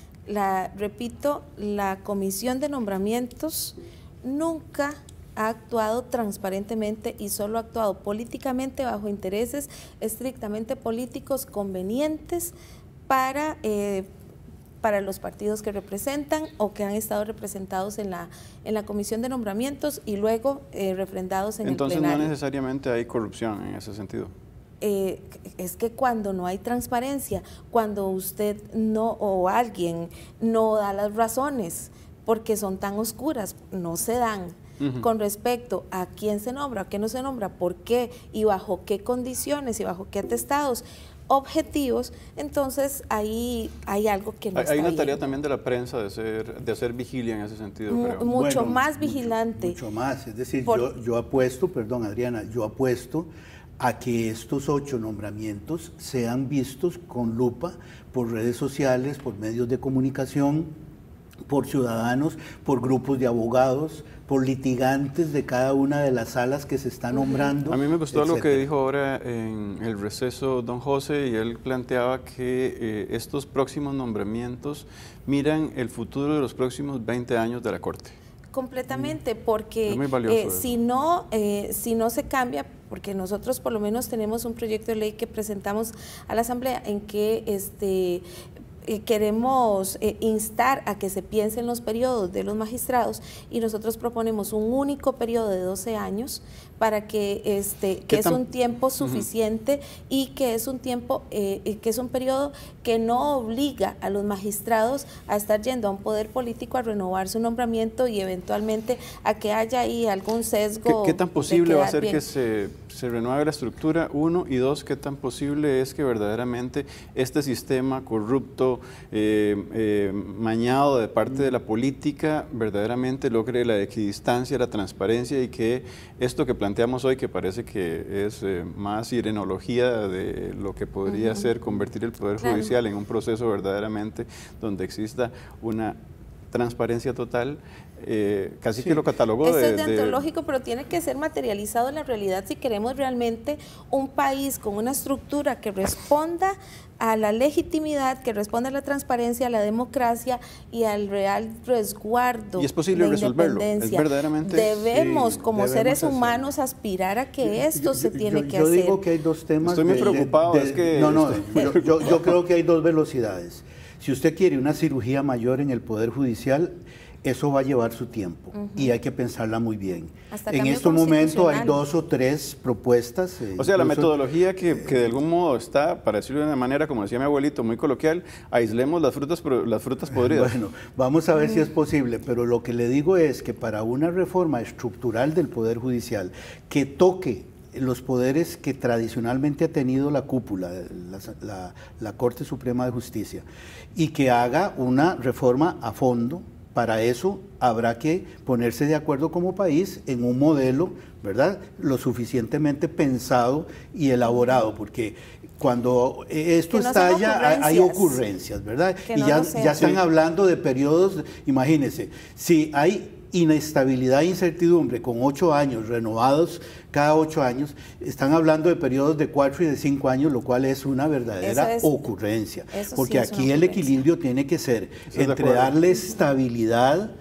La, repito, la Comisión de Nombramientos nunca ha actuado transparentemente y solo ha actuado políticamente bajo intereses estrictamente políticos convenientes para, eh, para los partidos que representan o que han estado representados en la, en la Comisión de Nombramientos y luego eh, refrendados en Entonces, el plenario. Entonces no necesariamente hay corrupción en ese sentido. Eh, es que cuando no hay transparencia, cuando usted no o alguien no da las razones porque son tan oscuras, no se dan. Uh-huh. Con respecto a quién se nombra, a quién no se nombra, por qué y bajo qué condiciones y bajo qué atestados objetivos, entonces ahí hay algo que no hay, está Hay una bien. tarea también de la prensa de, ser, de hacer vigilia en ese sentido, M creo. Mucho bueno, más mucho, vigilante. Mucho más, es decir, por... yo, yo apuesto, perdón Adriana, yo apuesto a que estos ocho nombramientos sean vistos con lupa por redes sociales, por medios de comunicación, por ciudadanos, por grupos de abogados, por litigantes de cada una de las salas que se está nombrando. A mí me gustó etcétera. Lo que dijo ahora en el receso don José, y él planteaba que eh, estos próximos nombramientos miran el futuro de los próximos veinte años de la Corte. Completamente, porque eh, si, no, eh, si no se cambia, porque nosotros por lo menos tenemos un proyecto de ley que presentamos a la Asamblea en que este Eh, queremos eh, instar a que se piense en los periodos de los magistrados y nosotros proponemos un único periodo de doce años para que este que es un tiempo suficiente uh-huh. y que es un tiempo eh, que es un periodo que no obliga a los magistrados a estar yendo a un poder político a renovar su nombramiento y eventualmente a que haya ahí algún sesgo. ¿Qué, qué tan posible va a ser bien? que se, se renueve la estructura? Uno, y dos, ¿qué tan posible es que verdaderamente este sistema corrupto, eh, eh, mañado de parte de la política, verdaderamente logre la equidistancia, la transparencia, y que esto que planteamos hoy, que parece que es eh, más sirenología de lo que podría uh-huh. ser convertir el Poder claro. Judicial en un proceso verdaderamente donde exista una transparencia total, eh, casi sí. que lo catalogó Esto de... es deontológico, de... pero tiene que ser materializado en la realidad si queremos realmente un país con una estructura que responda a la legitimidad, que responda a la transparencia, a la democracia y al real resguardo. Y es posible de resolverlo, es verdaderamente... Debemos, sí, como debemos seres hacer. humanos, aspirar a que yo, esto yo, se yo, tiene yo, que yo hacer. Yo digo que hay dos temas... Estoy muy de, preocupado, de, de, es que... No, no, yo, yo, yo creo que hay dos velocidades. Si usted quiere una cirugía mayor en el Poder Judicial, eso va a llevar su tiempo uh-huh. y hay que pensarla muy bien. Hasta en este momento hay dos o tres propuestas. Eh, o sea, la metodología que, que de algún modo está, para decirlo de una manera, como decía mi abuelito, muy coloquial, aislemos las frutas, las frutas podridas. Bueno, vamos a ver uh-huh. si es posible, pero lo que le digo es que para una reforma estructural del Poder Judicial que toque los poderes que tradicionalmente ha tenido la cúpula, la, la, la Corte Suprema de Justicia, y que haga una reforma a fondo, para eso habrá que ponerse de acuerdo como país en un modelo, ¿verdad?, lo suficientemente pensado y elaborado, porque cuando esto no estalla hay, hay ocurrencias, ¿verdad? Que y no ya, ya están sí. hablando de periodos, imagínense, si hay inestabilidad e incertidumbre con ocho años renovados cada ocho años, están hablando de periodos de cuatro y de cinco años, lo cual es una verdadera es, ocurrencia, porque sí aquí el equilibrio tiene que ser Estoy entre darle estabilidad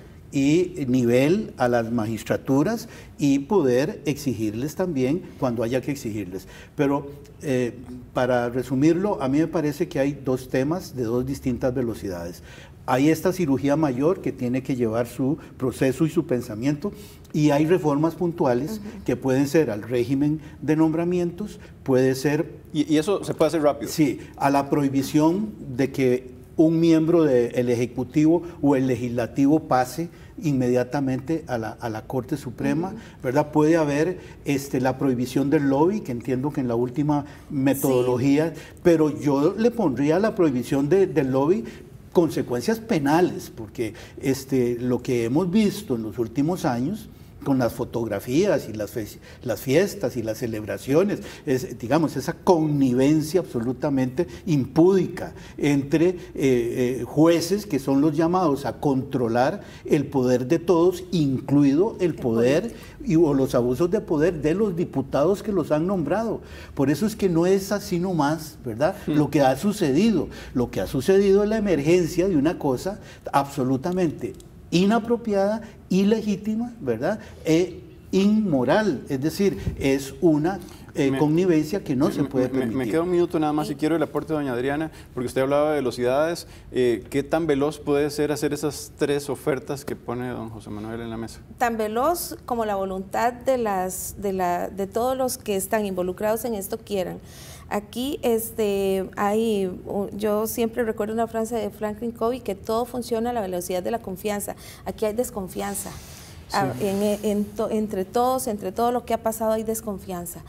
y nivel a las magistraturas y poder exigirles también cuando haya que exigirles. Pero eh, para resumirlo, a mí me parece que hay dos temas de dos distintas velocidades. Hay esta cirugía mayor que tiene que llevar su proceso y su pensamiento, y hay reformas puntuales uh-huh. que pueden ser al régimen de nombramientos, puede ser... ¿Y, y eso se puede hacer rápido? Sí, a la prohibición de que un miembro del Ejecutivo o el Legislativo pase inmediatamente a la, a la Corte Suprema, uh-huh. ¿verdad? Puede haber este, la prohibición del lobby, que entiendo que en la última metodología, sí. pero yo le pondría la prohibición de, del lobby consecuencias penales, porque este, lo que hemos visto en los últimos años con las fotografías y las, las fiestas y las celebraciones, es, digamos, esa connivencia absolutamente impúdica entre eh, eh, jueces que son los llamados a controlar el poder de todos, incluido el poder y, o los abusos de poder de los diputados que los han nombrado. Por eso es que no es así nomás, ¿verdad? Mm. Lo que ha sucedido, lo que ha sucedido es la emergencia de una cosa absolutamente inapropiada, ilegítima, ¿verdad? E inmoral, es decir, es una eh, me, connivencia que no me, se puede me, permitir. Me queda un minuto nada más y quiero el aporte de doña Adriana, porque usted hablaba de velocidades. Eh, ¿Qué tan veloz puede ser hacer esas tres ofertas que pone don José Manuel en la mesa? Tan veloz como la voluntad de, las, de, la, de todos los que están involucrados en esto quieran. Aquí este, hay, yo siempre recuerdo una frase de Franklin Covey, que todo funciona a la velocidad de la confianza. Aquí hay desconfianza. Sí. En, en, en, entre todos, entre todo lo que ha pasado hay desconfianza.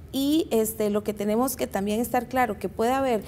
Y este, lo que tenemos que también estar claro, que puede haber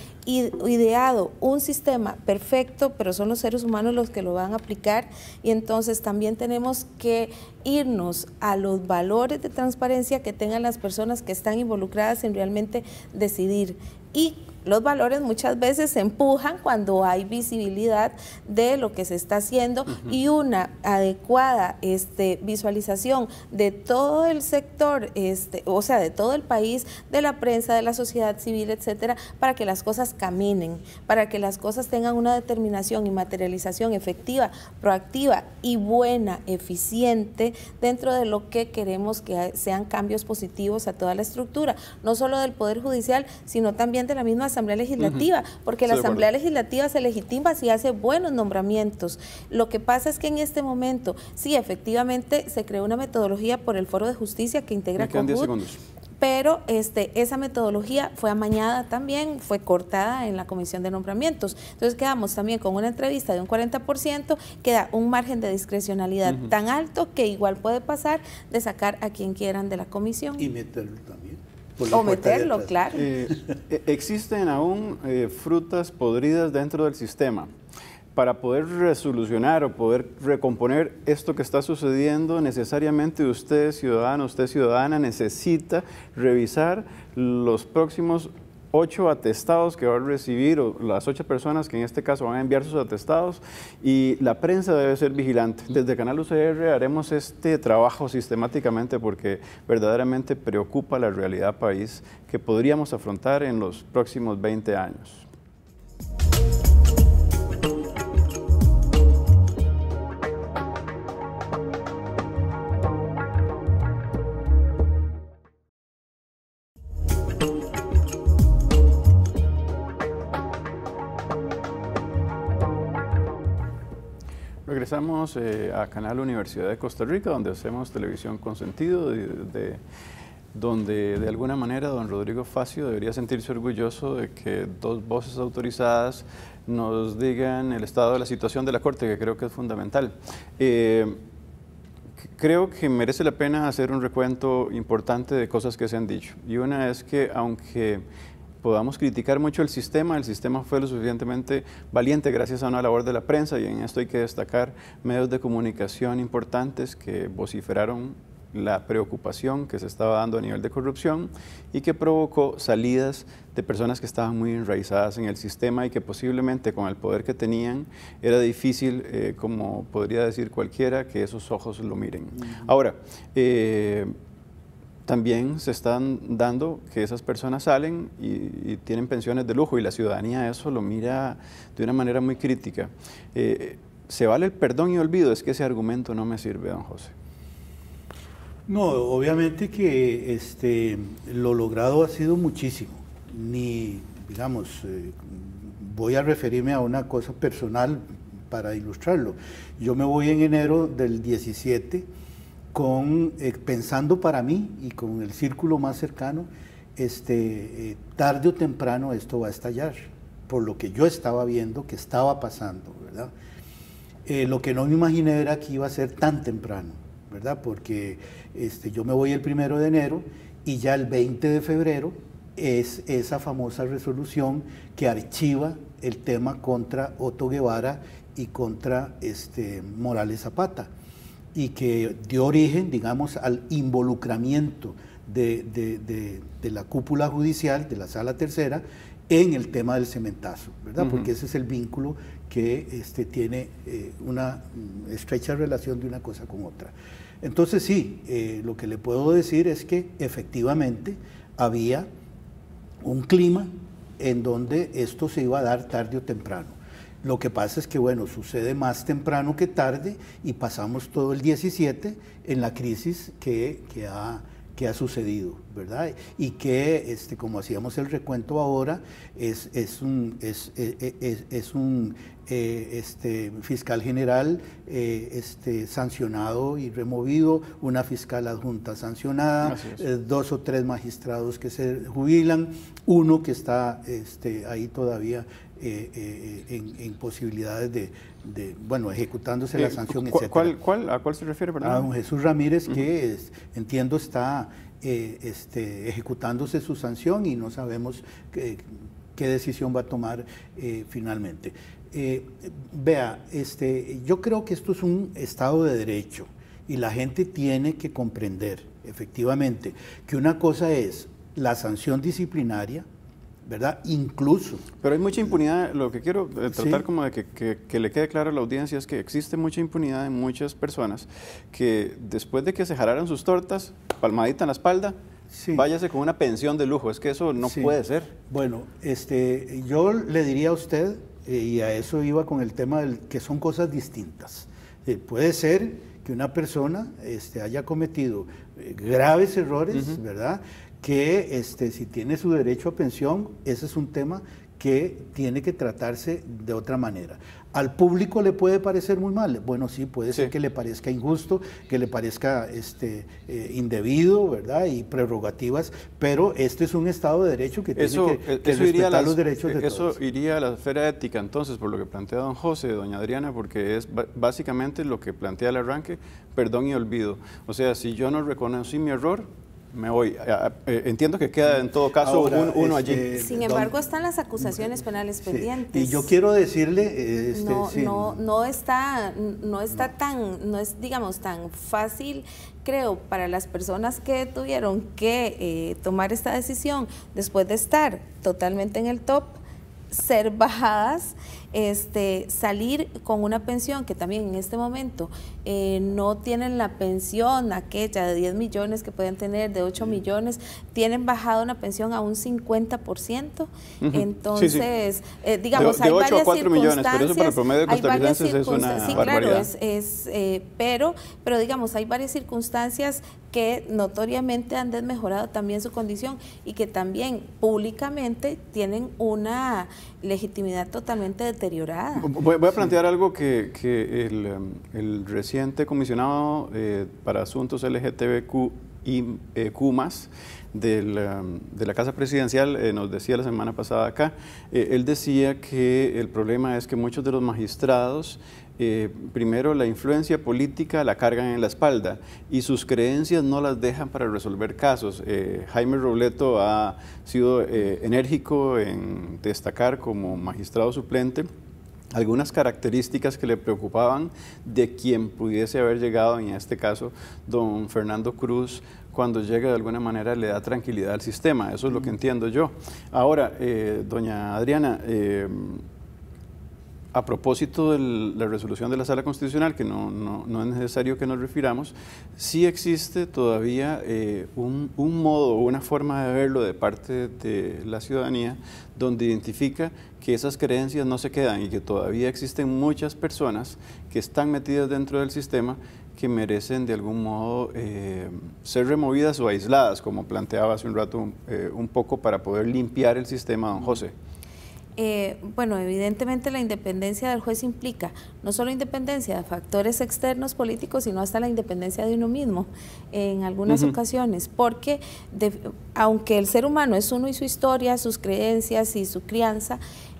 ideado un sistema perfecto, pero son los seres humanos los que lo van a aplicar, y entonces también tenemos que irnos a los valores de transparencia que tengan las personas que están involucradas en realmente decidir. Y los valores muchas veces se empujan cuando hay visibilidad de lo que se está haciendo, uh-huh. y una adecuada este, visualización de todo el sector, este, o sea, de todo el país, de la prensa, de la sociedad civil, etcétera, para que las cosas caminen, para que las cosas tengan una determinación y materialización efectiva, proactiva y buena, eficiente, dentro de lo que queremos que sean cambios positivos a toda la estructura, no solo del Poder Judicial, sino también de la misma Asamblea Legislativa, uh-huh. porque la Asamblea Legislativa se legitima si hace buenos nombramientos. Lo que pasa es que en este momento, sí, efectivamente se creó una metodología por el Foro de Justicia que integra con diez segundos. Pero este, esa metodología fue amañada también, fue cortada en la Comisión de Nombramientos. Entonces quedamos también con una entrevista de un cuarenta por ciento, queda un margen de discrecionalidad uh-huh. tan alto que igual puede pasar de sacar a quien quieran de la comisión. Y meterlo también. O meterlo, claro. Eh, existen aún eh, frutas podridas dentro del sistema. Para poder resolucionar o poder recomponer esto que está sucediendo, necesariamente usted, ciudadano, usted, ciudadana, necesita revisar los próximos ocho atestados que va a recibir, o las ocho personas que en este caso van a enviar sus atestados, y la prensa debe ser vigilante. Desde Canal U C R haremos este trabajo sistemáticamente porque verdaderamente preocupa la realidad país que podríamos afrontar en los próximos veinte años. Regresamos eh, a Canal Universidad de Costa Rica, donde hacemos televisión con sentido, de, de, donde de alguna manera don Rodrigo Facio debería sentirse orgulloso de que dos voces autorizadas nos digan el estado de la situación de la Corte, que creo que es fundamental. Eh, creo que merece la pena hacer un recuento importante de cosas que se han dicho. Y una es que aunque podamos criticar mucho el sistema, el sistema fue lo suficientemente valiente gracias a una labor de la prensa, y en esto hay que destacar medios de comunicación importantes que vociferaron la preocupación que se estaba dando a nivel de corrupción y que provocó salidas de personas que estaban muy enraizadas en el sistema y que posiblemente con el poder que tenían era difícil, eh, como podría decir cualquiera, que esos ojos lo miren. Ahora, eh, también se están dando que esas personas salen y, y tienen pensiones de lujo, y la ciudadanía eso lo mira de una manera muy crítica. Eh, ¿Se vale el perdón y olvido? Es que ese argumento no me sirve, don José. No, obviamente que este, lo logrado ha sido muchísimo. Ni, digamos, eh, voy a referirme a una cosa personal para ilustrarlo. Yo me voy en enero del diecisiete, con, eh, pensando para mí y con el círculo más cercano, este, eh, tarde o temprano esto va a estallar. por lo que yo estaba viendo que estaba pasando, ¿verdad? Eh, lo que no me imaginé era que iba a ser tan temprano, ¿verdad? Porque este, yo me voy el primero de enero y ya el veinte de febrero es esa famosa resolución que archiva el tema contra Otto Guevara y contra este, Morales Zapata, y que dio origen, digamos, al involucramiento de, de, de, de la cúpula judicial, de la Sala Tercera, en el tema del cementazo, ¿verdad? Uh-huh. Porque ese es el vínculo que este, tiene eh, una estrecha relación de una cosa con otra. Entonces sí, eh, lo que le puedo decir es que efectivamente había un clima en donde esto se iba a dar tarde o temprano. Lo que pasa es que, bueno, sucede más temprano que tarde y pasamos todo el diecisiete en la crisis que, que, ha, que ha sucedido, ¿verdad? Y que, este, como hacíamos el recuento ahora, es, es un, es, es, es, es un eh, este, fiscal general eh, este, sancionado y removido, una fiscal adjunta sancionada, eh, dos o tres magistrados que se jubilan, uno que está este, ahí todavía Eh, eh, en, en posibilidades de, de, bueno, ejecutándose la sanción, eh, etcétera. ¿cuál, cuál, ¿A cuál se refiere? A don Jesús Ramírez, uh-huh. que es, entiendo está eh, este, ejecutándose su sanción y no sabemos qué, qué decisión va a tomar eh, finalmente. Eh, vea, este, yo creo que esto es un Estado de Derecho y la gente tiene que comprender, efectivamente, que una cosa es la sanción disciplinaria, ¿verdad? Incluso. Pero hay mucha impunidad, lo que quiero eh, tratar sí. como de que, que, que le quede claro a la audiencia es que existe mucha impunidad en muchas personas que después de que se jalaran sus tortas, palmadita en la espalda, sí. váyase con una pensión de lujo, es que eso no sí. puede ser. Bueno, este, yo le diría a usted, eh, y a eso iba con el tema del que son cosas distintas. Eh, puede ser que una persona este, haya cometido eh, graves errores, uh-huh. ¿verdad?, que este, si tiene su derecho a pensión, ese es un tema que tiene que tratarse de otra manera. ¿Al público le puede parecer muy mal? Bueno, sí, puede sí. ser que le parezca injusto, que le parezca este, eh, indebido, ¿verdad? Y prerrogativas, pero este es un Estado de Derecho que eso, tiene que, que eso respetar las, los derechos de eso todos. Eso iría a la esfera ética, entonces, por lo que plantea don José, doña Adriana, porque es básicamente lo que plantea el arranque, perdón y olvido. O sea, si yo no reconocí mi error, me voy. Entiendo que queda en todo caso Ahora, un, uno este, allí. Sin embargo, están las acusaciones penales sí. pendientes. Y yo quiero decirle... Este, no, sí. no, no está, no está no. tan, no es, digamos, tan fácil, creo, para las personas que tuvieron que eh, tomar esta decisión después de estar totalmente en el top, ser bajadas, este, salir con una pensión que también en este momento eh, no tienen la pensión aquella de diez millones que pueden tener, de ocho millones, tienen bajado una pensión a un cincuenta por ciento. Uh-huh. Entonces, sí, sí. Eh, digamos, de, de hay ocho varias a cuatro millones, pero eso para el promedio de costarricenses es una sí, barbaridad. Claro, es, es, eh, pero, pero digamos, hay varias circunstancias que notoriamente han desmejorado también su condición y que también públicamente tienen una legitimidad totalmente deteriorada. Voy, voy a plantear sí. algo que, que el, el reciente comisionado eh, para asuntos L G T B Q y eh, Q más, del, um, de la Casa Presidencial eh, nos decía la semana pasada acá, eh, él decía que el problema es que muchos de los magistrados Eh, primero la influencia política la cargan en la espalda y sus creencias no las dejan para resolver casos. Eh, Jaime Robleto ha sido eh, enérgico en destacar como magistrado suplente algunas características que le preocupaban de quien pudiese haber llegado, en este caso don Fernando Cruz, cuando llega de alguna manera le da tranquilidad al sistema. Eso es lo que entiendo yo. Ahora, eh, doña Adriana, eh, a propósito de la resolución de la Sala Constitucional, que no, no, no es necesario que nos refiramos, sí existe todavía eh, un, un modo o una forma de verlo de parte de la ciudadanía donde identifica que esas creencias no se quedan y que todavía existen muchas personas que están metidas dentro del sistema que merecen de algún modo eh, ser removidas o aisladas, como planteaba hace un rato eh, un poco para poder limpiar el sistema, don José. Eh, bueno, evidentemente la independencia del juez implica no solo independencia de factores externos políticos, sino hasta la independencia de uno mismo en algunas uh-huh. ocasiones, porque de, aunque el ser humano es uno y su historia, sus creencias y su crianza,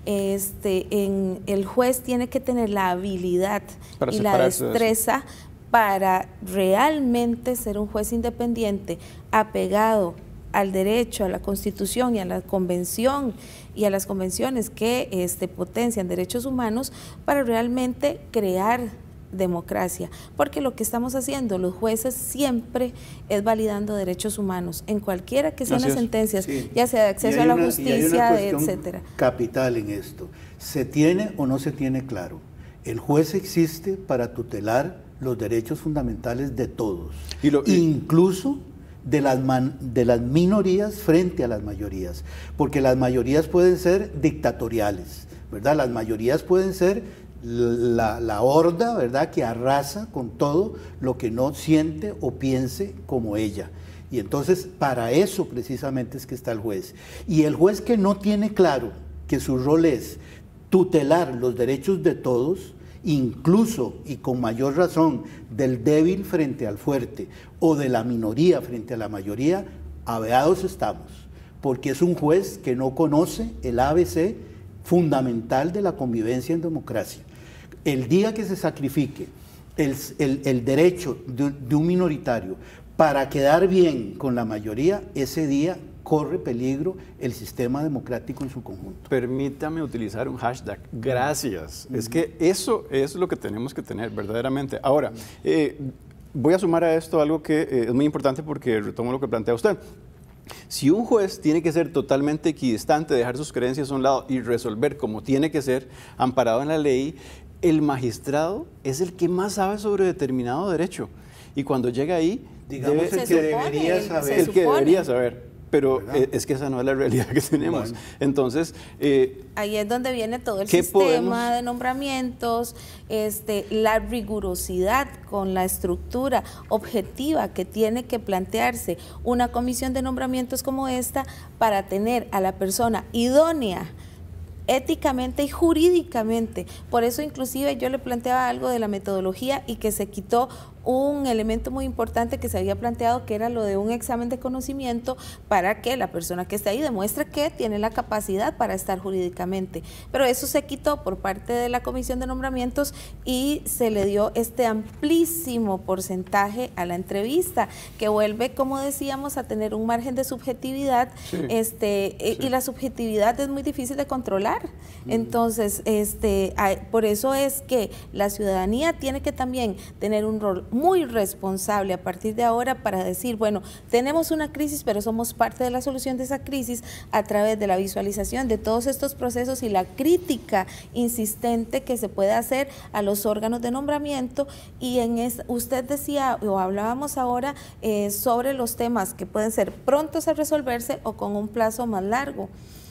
este, en, el juez tiene que tener la habilidad para y la destreza de para realmente ser un juez independiente, apegado al derecho, a la Constitución y a la Convención y a las convenciones que este, potencian derechos humanos, para realmente crear democracia, porque lo que estamos haciendo los jueces siempre es validando derechos humanos en cualquiera que sean las sentencias, sí, ya sea de acceso a la una, justicia, de etcétera. Capital en esto, ¿se tiene o no se tiene claro? El juez existe para tutelar los derechos fundamentales de todos, y lo, y, incluso de las, man, de las minorías frente a las mayorías, porque las mayorías pueden ser dictatoriales, ¿verdad? Las mayorías pueden ser La, la horda, ¿verdad?, que arrasa con todo lo que no siente o piense como ella. Y entonces para eso precisamente es que está el juez. Y el juez que no tiene claro que su rol es tutelar los derechos de todos, incluso y con mayor razón del débil frente al fuerte o de la minoría frente a la mayoría, aveados estamos, porque es un juez que no conoce el A B C fundamental de la convivencia en democracia. El día que se sacrifique el, el, el derecho de, de un minoritario para quedar bien con la mayoría, ese día corre peligro el sistema democrático en su conjunto. Permítame utilizar un hashtag, gracias. Uh-huh. Es que eso es lo que tenemos que tener verdaderamente. Ahora, eh, voy a sumar a esto algo que eh, es muy importante, porque retomo lo que plantea usted. Si un juez tiene que ser totalmente equidistante, dejar sus creencias a un lado y resolver como tiene que ser, amparado en la ley, el magistrado es el que más sabe sobre determinado derecho. Y cuando llega ahí, digamos debe, el que debería saber. El que debería saber. Pero ¿verdad? Es que esa no es la realidad que tenemos. Bueno. Entonces, eh, ahí es donde viene todo el sistema podemos? de nombramientos, este, la rigurosidad con la estructura objetiva que tiene que plantearse una comisión de nombramientos como esta, para tener a la persona idónea éticamente y jurídicamente. Por eso inclusive yo le planteaba algo de la metodología, y que se quitó un elemento muy importante que se había planteado, que era lo de un examen de conocimiento, para que la persona que está ahí demuestre que tiene la capacidad para estar jurídicamente. Pero eso se quitó por parte de la comisión de nombramientos y se le dio este amplísimo porcentaje a la entrevista, que vuelve, como decíamos, a tener un margen de subjetividad, sí, este, sí. y la subjetividad es muy difícil de controlar. Entonces, este, por eso es que la ciudadanía tiene que también tener un rol muy responsable a partir de ahora, para decir, bueno, tenemos una crisis, pero somos parte de la solución de esa crisis a través de la visualización de todos estos procesos y la crítica insistente que se puede hacer a los órganos de nombramiento. Y en es, usted decía, o hablábamos ahora eh, sobre los temas que pueden ser prontos a resolverse o con un plazo más largo.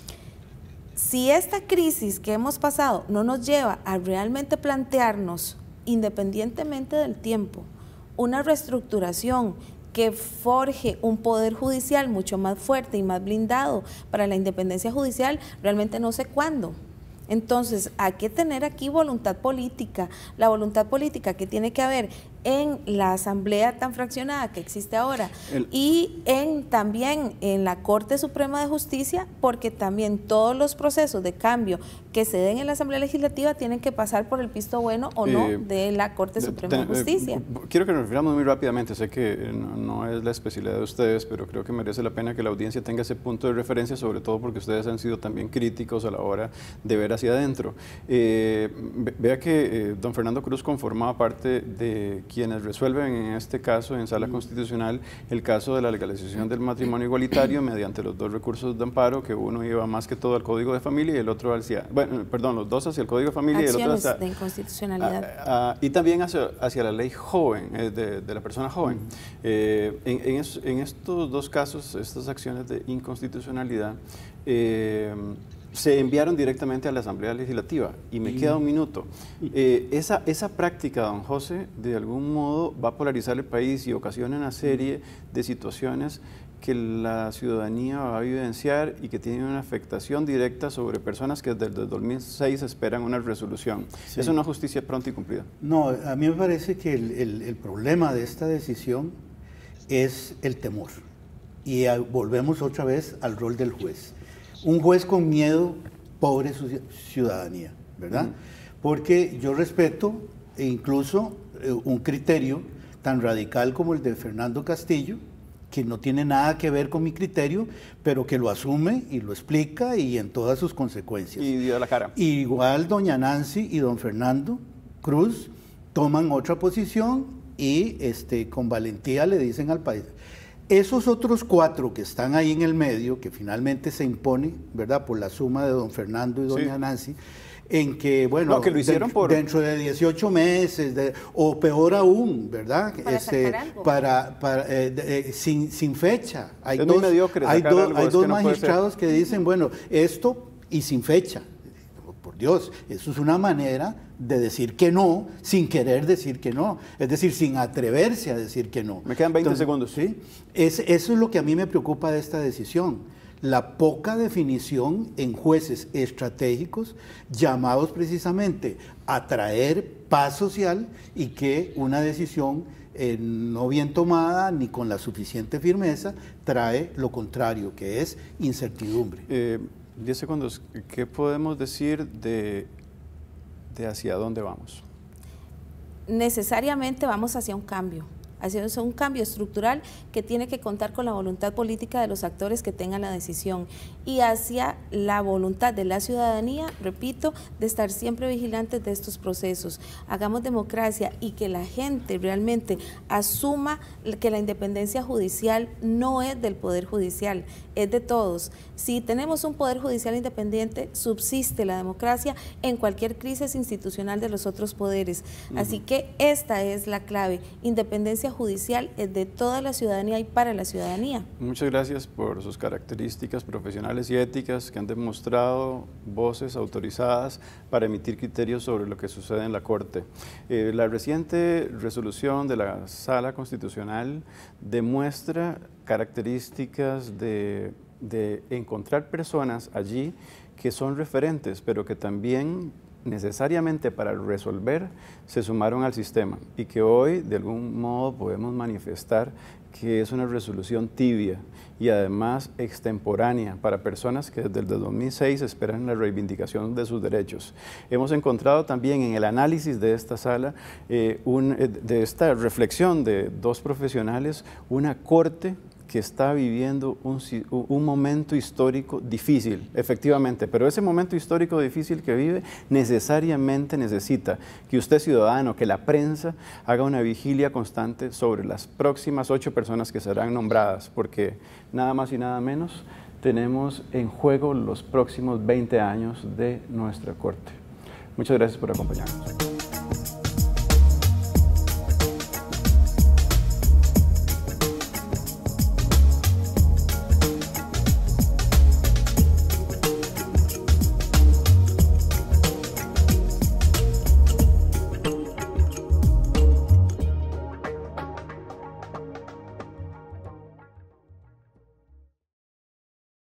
Si esta crisis que hemos pasado no nos lleva a realmente plantearnos, independientemente del tiempo, una reestructuración que forje un poder judicial mucho más fuerte y más blindado para la independencia judicial, realmente no sé cuándo. Entonces, hay que tener aquí voluntad política, la voluntad política que tiene que haber en la asamblea tan fraccionada que existe ahora, El... y en también en la Corte Suprema de Justicia, porque también todos los procesos de cambio que se den en la Asamblea Legislativa tienen que pasar por el visto bueno o no eh, de la Corte Suprema de, de Justicia. Eh, quiero que nos refiramos muy rápidamente, sé que no, no es la especialidad de ustedes, pero creo que merece la pena que la audiencia tenga ese punto de referencia, sobre todo porque ustedes han sido también críticos a la hora de ver hacia adentro. Eh, vea que eh, don Fernando Cruz conformaba parte de quienes resuelven en este caso en sala constitucional el caso de la legalización del matrimonio igualitario mediante los dos recursos de amparo, que uno iba más que todo al Código de Familia y el otro hacia, bueno, perdón, los dos hacia el Código de Familia Acciones y el otro hacia de inconstitucionalidad. A, a, y también hacia, hacia la ley joven, eh, de, de la persona joven. Uh-huh. eh, en, en, es, en estos dos casos, estas acciones de inconstitucionalidad, eh, se enviaron directamente a la Asamblea Legislativa, y me queda un minuto. Eh, esa, esa práctica, don José, de algún modo va a polarizar el país y ocasiona una serie de situaciones que la ciudadanía va a evidenciar y que tienen una afectación directa sobre personas que desde el dos mil seis esperan una resolución. Sí. ¿Es una justicia pronta y cumplida? No, a mí me parece que el, el, el problema de esta decisión es el temor. Y a, volvemos otra vez al rol del juez. Un juez con miedo pobre ciudadanía, ¿verdad? Uh-huh. Porque yo respeto e incluso eh, un criterio tan radical como el de Fernando Castillo, que no tiene nada que ver con mi criterio, pero que lo asume y lo explica y en todas sus consecuencias. Y dio la cara. Y igual doña Nancy y don Fernando Cruz toman otra posición y este, con valentía le dicen al país. Esos otros cuatro que están ahí en el medio, que finalmente se impone, ¿verdad?, por la suma de don Fernando y doña sí. Nancy, en que, bueno, no, que lo hicieron de, por... dentro de dieciocho meses, de, o peor aún, ¿verdad? Para, este, para, para eh, de, eh, sin, sin fecha. Hay es dos, muy mediocre hay sacar do, algo, hay es dos que no magistrados que dicen, bueno, esto y sin fecha. Por Dios, eso es una manera de decir que no, sin querer decir que no, es decir, sin atreverse a decir que no. Me quedan veinte Entonces, segundos. ¿sí? Es, eso es lo que a mí me preocupa de esta decisión. La poca definición en jueces estratégicos llamados precisamente a traer paz social y que una decisión eh, no bien tomada ni con la suficiente firmeza trae lo contrario, que es incertidumbre. Eh, diez segundos, ¿qué podemos decir de, de hacia dónde vamos? Necesariamente vamos hacia un cambio. Hacia un cambio estructural que tiene que contar con la voluntad política de los actores que tengan la decisión y hacia la voluntad de la ciudadanía, repito, de estar siempre vigilantes de estos procesos. Hagamos democracia y que la gente realmente asuma que la independencia judicial no es del Poder Judicial, es de todos. Si tenemos un Poder Judicial independiente, subsiste la democracia en cualquier crisis institucional de los otros poderes. Uh-huh. Así que esta es la clave, independencia judicial es de toda la ciudadanía y para la ciudadanía. Muchas gracias por sus características profesionales y éticas que han demostrado voces autorizadas para emitir criterios sobre lo que sucede en la Corte. Eh, la reciente resolución de la Sala Constitucional demuestra características de, de encontrar personas allí que son referentes, pero que también necesariamente para resolver se sumaron al sistema y que hoy de algún modo podemos manifestar que es una resolución tibia y además extemporánea para personas que desde el dos mil seis esperan la reivindicación de sus derechos. Hemos encontrado también en el análisis de esta sala, eh, un, de esta reflexión de dos profesionales, una corte que está viviendo un, un momento histórico difícil, efectivamente, pero ese momento histórico difícil que vive necesariamente necesita que usted, ciudadano, que la prensa haga una vigilia constante sobre las próximas ocho personas que serán nombradas, porque nada más y nada menos tenemos en juego los próximos veinte años de nuestra Corte. Muchas gracias por acompañarnos.